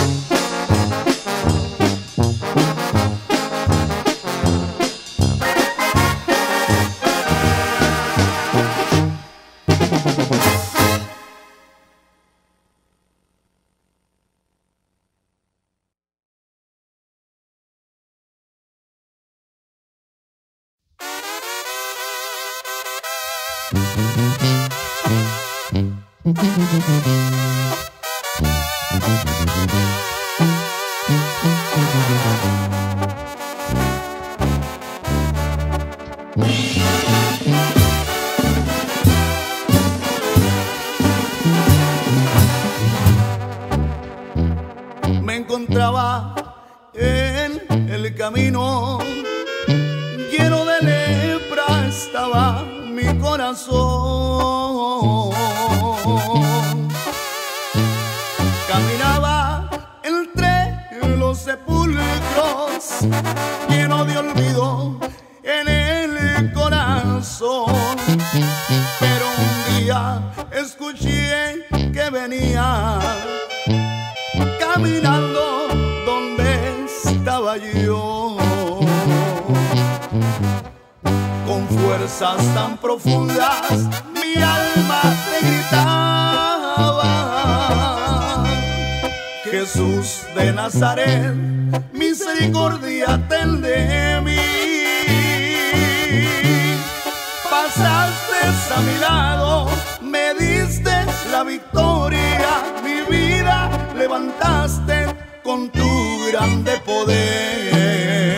Me encontraba en el camino, lleno de lepra estaba mi corazón. Caminaba entre los sepulcros, lleno de olvido en el corazón. Pero un día escuché que venía caminando donde estaba yo, con fuerzas tan profundas mi alma te gritaba: Jesús de Nazaret, misericordia ten de mí. Pasaste a mi lado, me diste la victoria, mi vida levantaste con tu grande poder.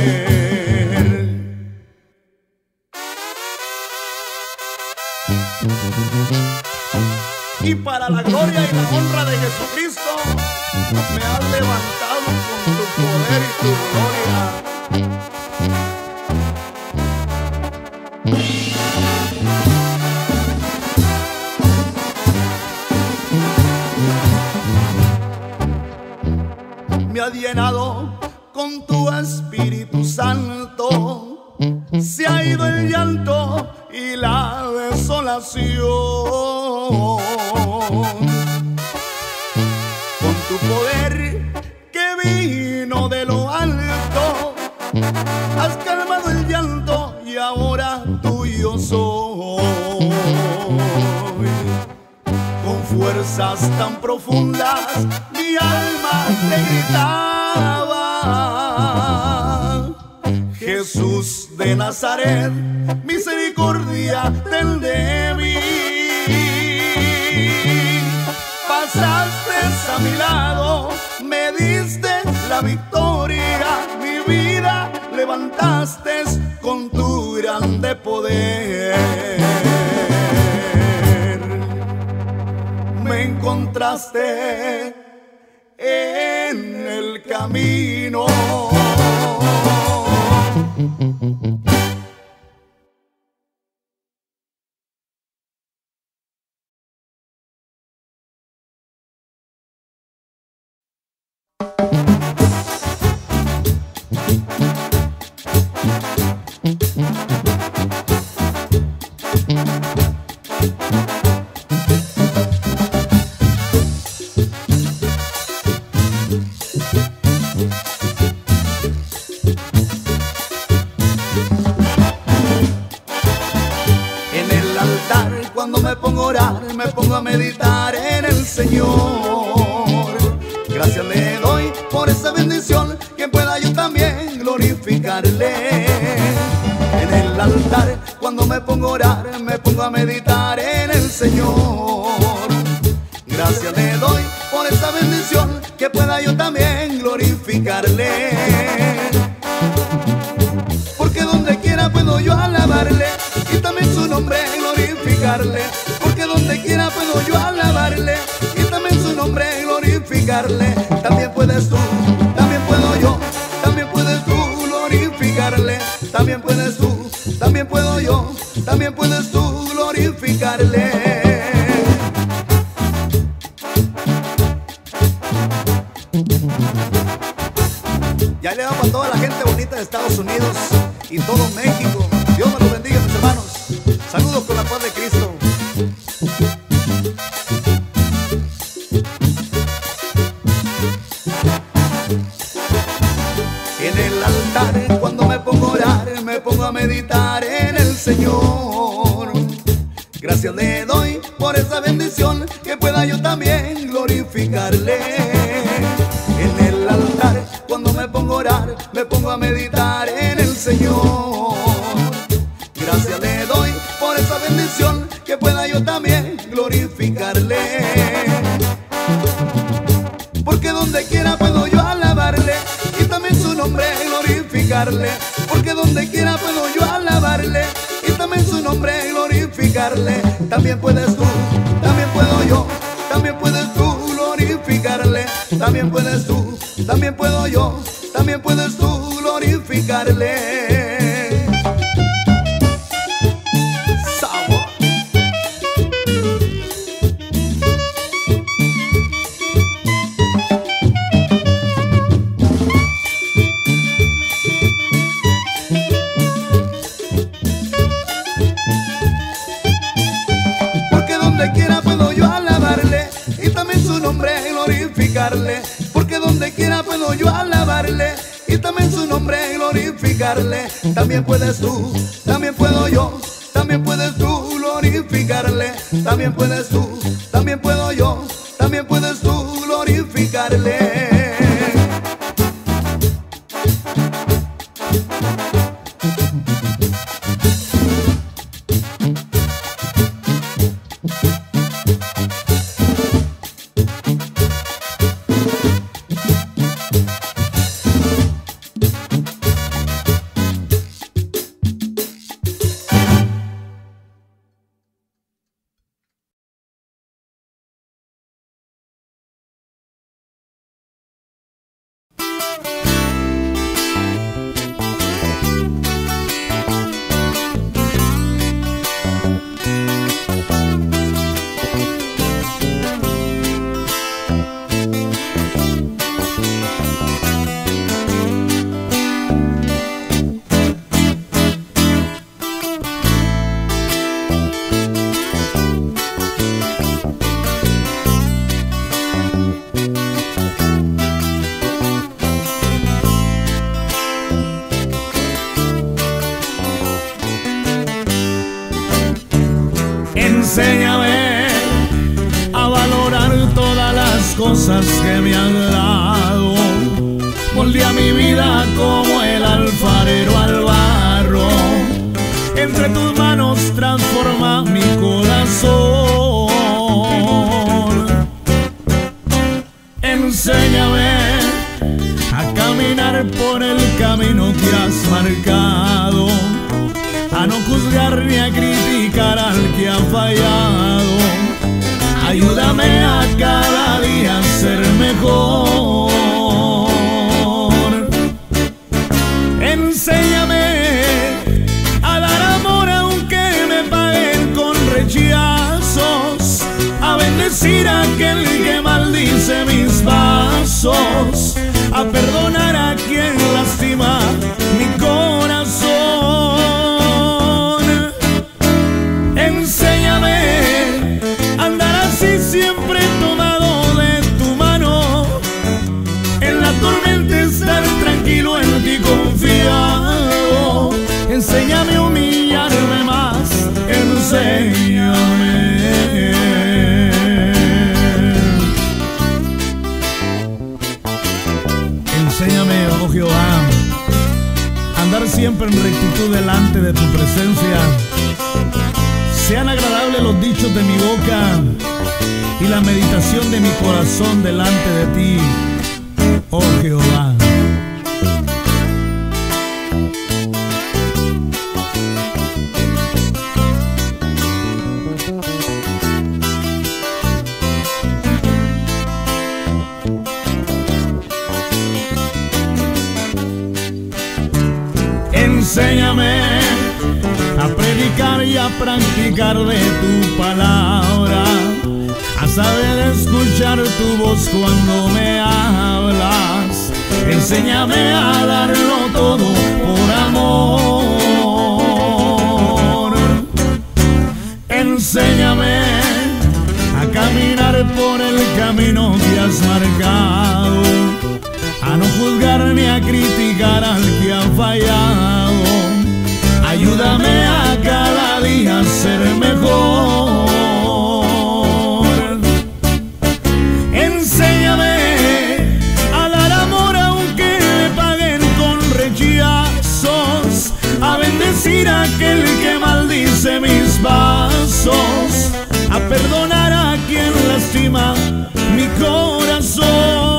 Y para la gloria y la honra de Jesucristo, me has levantado con tu poder y tu gloria. Me has llenado con tu Espíritu Santo, se ha ido el llanto y la desolación. Con tu poder que vino de lo alto, has calmado el llanto y ahora tuyo soy. Con fuerzas tan profundas mi alma te gritaba: Jesús de Nazaret, misericordia ten de mí. Pasaste a mi lado, me diste la victoria, mi vida levantaste con tu grande poder. Me encontraste en el camino. Cuando me pongo a orar, me pongo a meditar en el Señor. Gracias le doy por esa bendición, que pueda yo también glorificarle. En el altar, cuando me pongo a orar, me pongo a meditar en el Señor. Gracias le doy por esa bendición, que pueda yo también glorificarle. Porque donde quiera puedo yo alabarle y también su nombre glorificarle. Porque donde quiera puedo yo alabarle y también su nombre glorificarle. También puedes tú, también puedo yo, también puedes tú glorificarle. También puedes tú, también puedo yo, también puedes tú glorificarle. Ya le damos a toda la gente bonita de Estados Unidos y todo México. Dios me los bendiga, mis hermanos. Saludos con la paz de Cristo. En el altar, cuando me pongo a orar, me pongo a meditar en el Señor. Gracias le doy por esa bendición, que pueda yo también glorificarle. En el altar, cuando me pongo a orar, me pongo a meditar en el Señor. Gracias le doy por esa bendición, que pueda yo también glorificarle. Porque donde quiera puedo yo alabarle y también su nombre glorificarle. Porque donde quiera puedo yo alabarle y también su nombre glorificarle. También puedes tú, también puedo yo, también puedes tú glorificarle. También puedes tú, también puedo yo, también puedes tú glorificarle. Porque donde quiera puedo yo alabarle y también su nombre glorificarle. donde quiera puedo yo alabarle y también su nombre glorificarle. También puedes tú, también puedo yo, también puedes tú glorificarle. También puedes tú, también puedo yo, también puedes tú glorificarle. Enséñame a valorar todas las cosas que me han dado. Moldea mi vida como el alfarero al barro. Entre tus manos transforma mi corazón. Enséñame a caminar por el camino que has marcado, a no juzgar ni a criticar al que ha fallado. Ayúdame a cada día ser mejor. Enséñame a dar amor aunque me paguen con rechazos, a bendecir a aquel que maldice mis pasos, a perdonar a quien lastima mi corazón. Enséñame a andar así siempre tomado de tu mano, en la tormenta estar tranquilo, en ti confiado. Enséñame a humillarme más, enséñame. Enséñame, oh Jehová, a andar siempre en rectitud delante de tu presencia. Sean agradables los dichos de mi boca y la meditación de mi corazón delante de ti, oh Jehová. Enséñame a predicar y a practicar de tu palabra, a saber escuchar tu voz cuando me hablas. Enséñame a darlo todo por amor. Enséñame a caminar por el camino que has marcado, a no juzgar ni a criticar al que ha fallado. Ayúdame a cada día ser mejor. Enséñame a dar amor aunque me paguen con rechazos, a bendecir a aquel que maldice mis pasos, a perdonar a quien lastima mi corazón.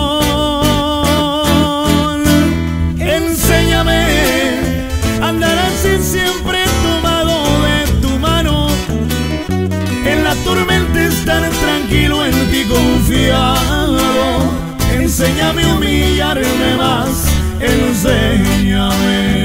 Enséñame a andar así siempre tomado de tu mano, en la tormenta estar tranquilo, en ti confiado. Enséñame a humillarme más, enséñame.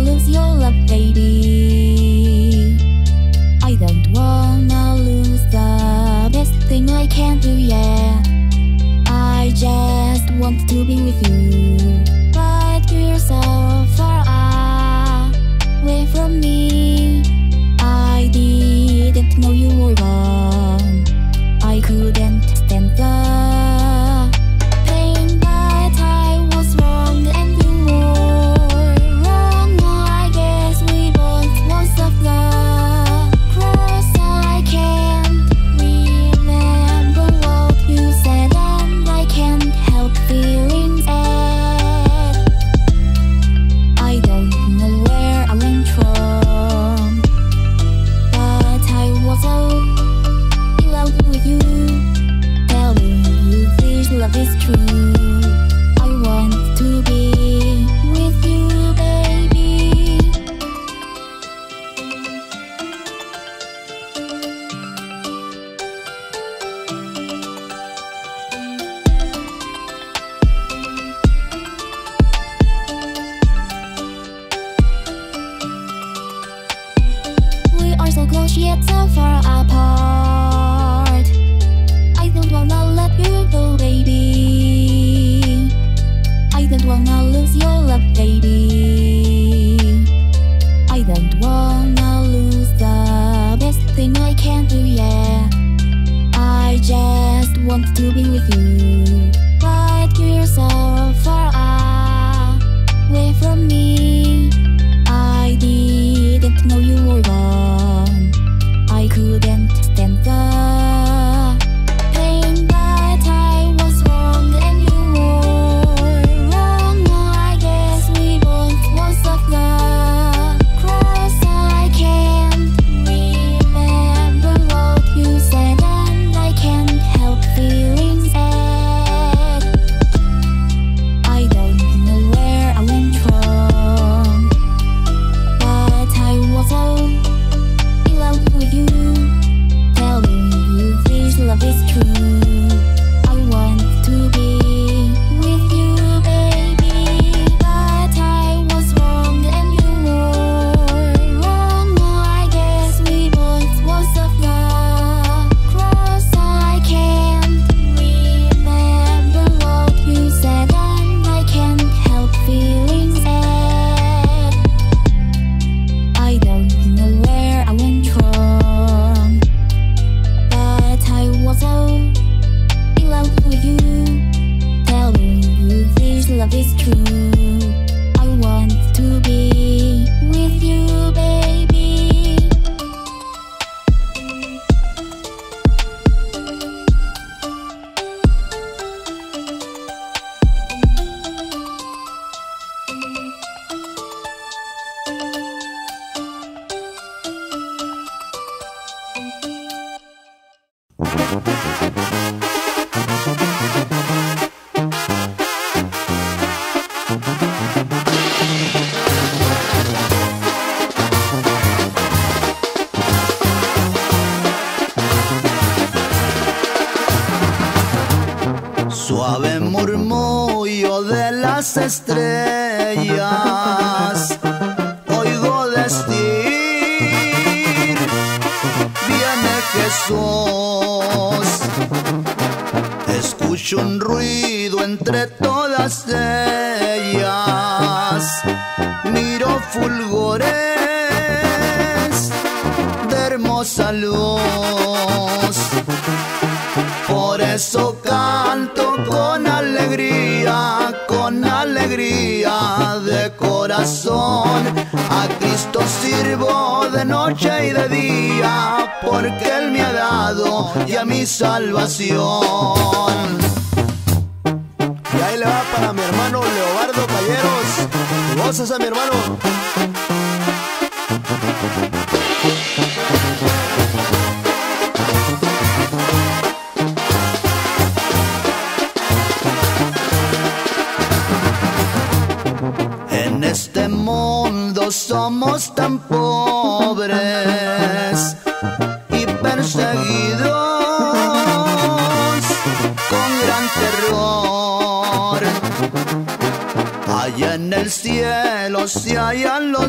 lose your love, baby. I don't wanna lose the best thing I can do, yeah. I just want to be with you, but you're so far away from me. I didn't know you were gone. I couldn't stand the pain, but I was wrong and you were wrong. I guess we both lost of the cross. I can't remember what you said, and I can't help feeling sad. I don't know where I went wrong, but I was so in love with you, telling you this love is true. I want to be with you, baby. We are so close yet so far apart. I don't wanna let you go, baby. I don't wanna lose your love, baby. I don't wanna lose the best thing I can do, yeah. I just want to be with you, but you're so far away from me. I didn't know you were gone. I couldn't stand the pain, but I was wrong and you were wrong. I guess we both lost of the cross. I can't remember what you said, and I can't help feeling sad. I don't know where I went wrong, but I was so in love with you, telling you this love is true. I want to be with you, baby, but I was wrong and you were wrong. I guess we both lost of the cross. I can't remember what you said, and I can't help feeling sad. I don't know where I went wrong, but I was so in love with you, telling you this love is true. I want to be with you, baby. Suave murmullo de las estrellas oigo decir, viene Jesús. Escucho un ruido entre todas ellas, miro fulgores de hermosa luz. Por eso canto con alegría, con alegría de corazón. A Cristo sirvo de noche y de día, porque Él me ha dado ya mi salvación. Y ahí le va para mi hermano Leobardo Calleros. Gozas a mi hermano. En este mundo somos tan pobres y perseguidos con gran terror. Hay Allá en el cielo se hallan los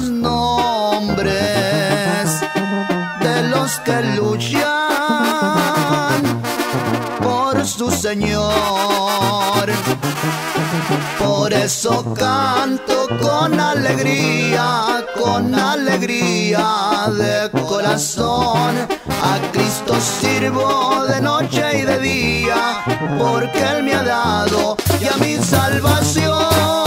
nombres de los que luchan por su Señor. Por eso canto con alegría, con alegría de corazón. A Cristo sirvo de noche y de día, porque Él me ha dado ya mi salvación.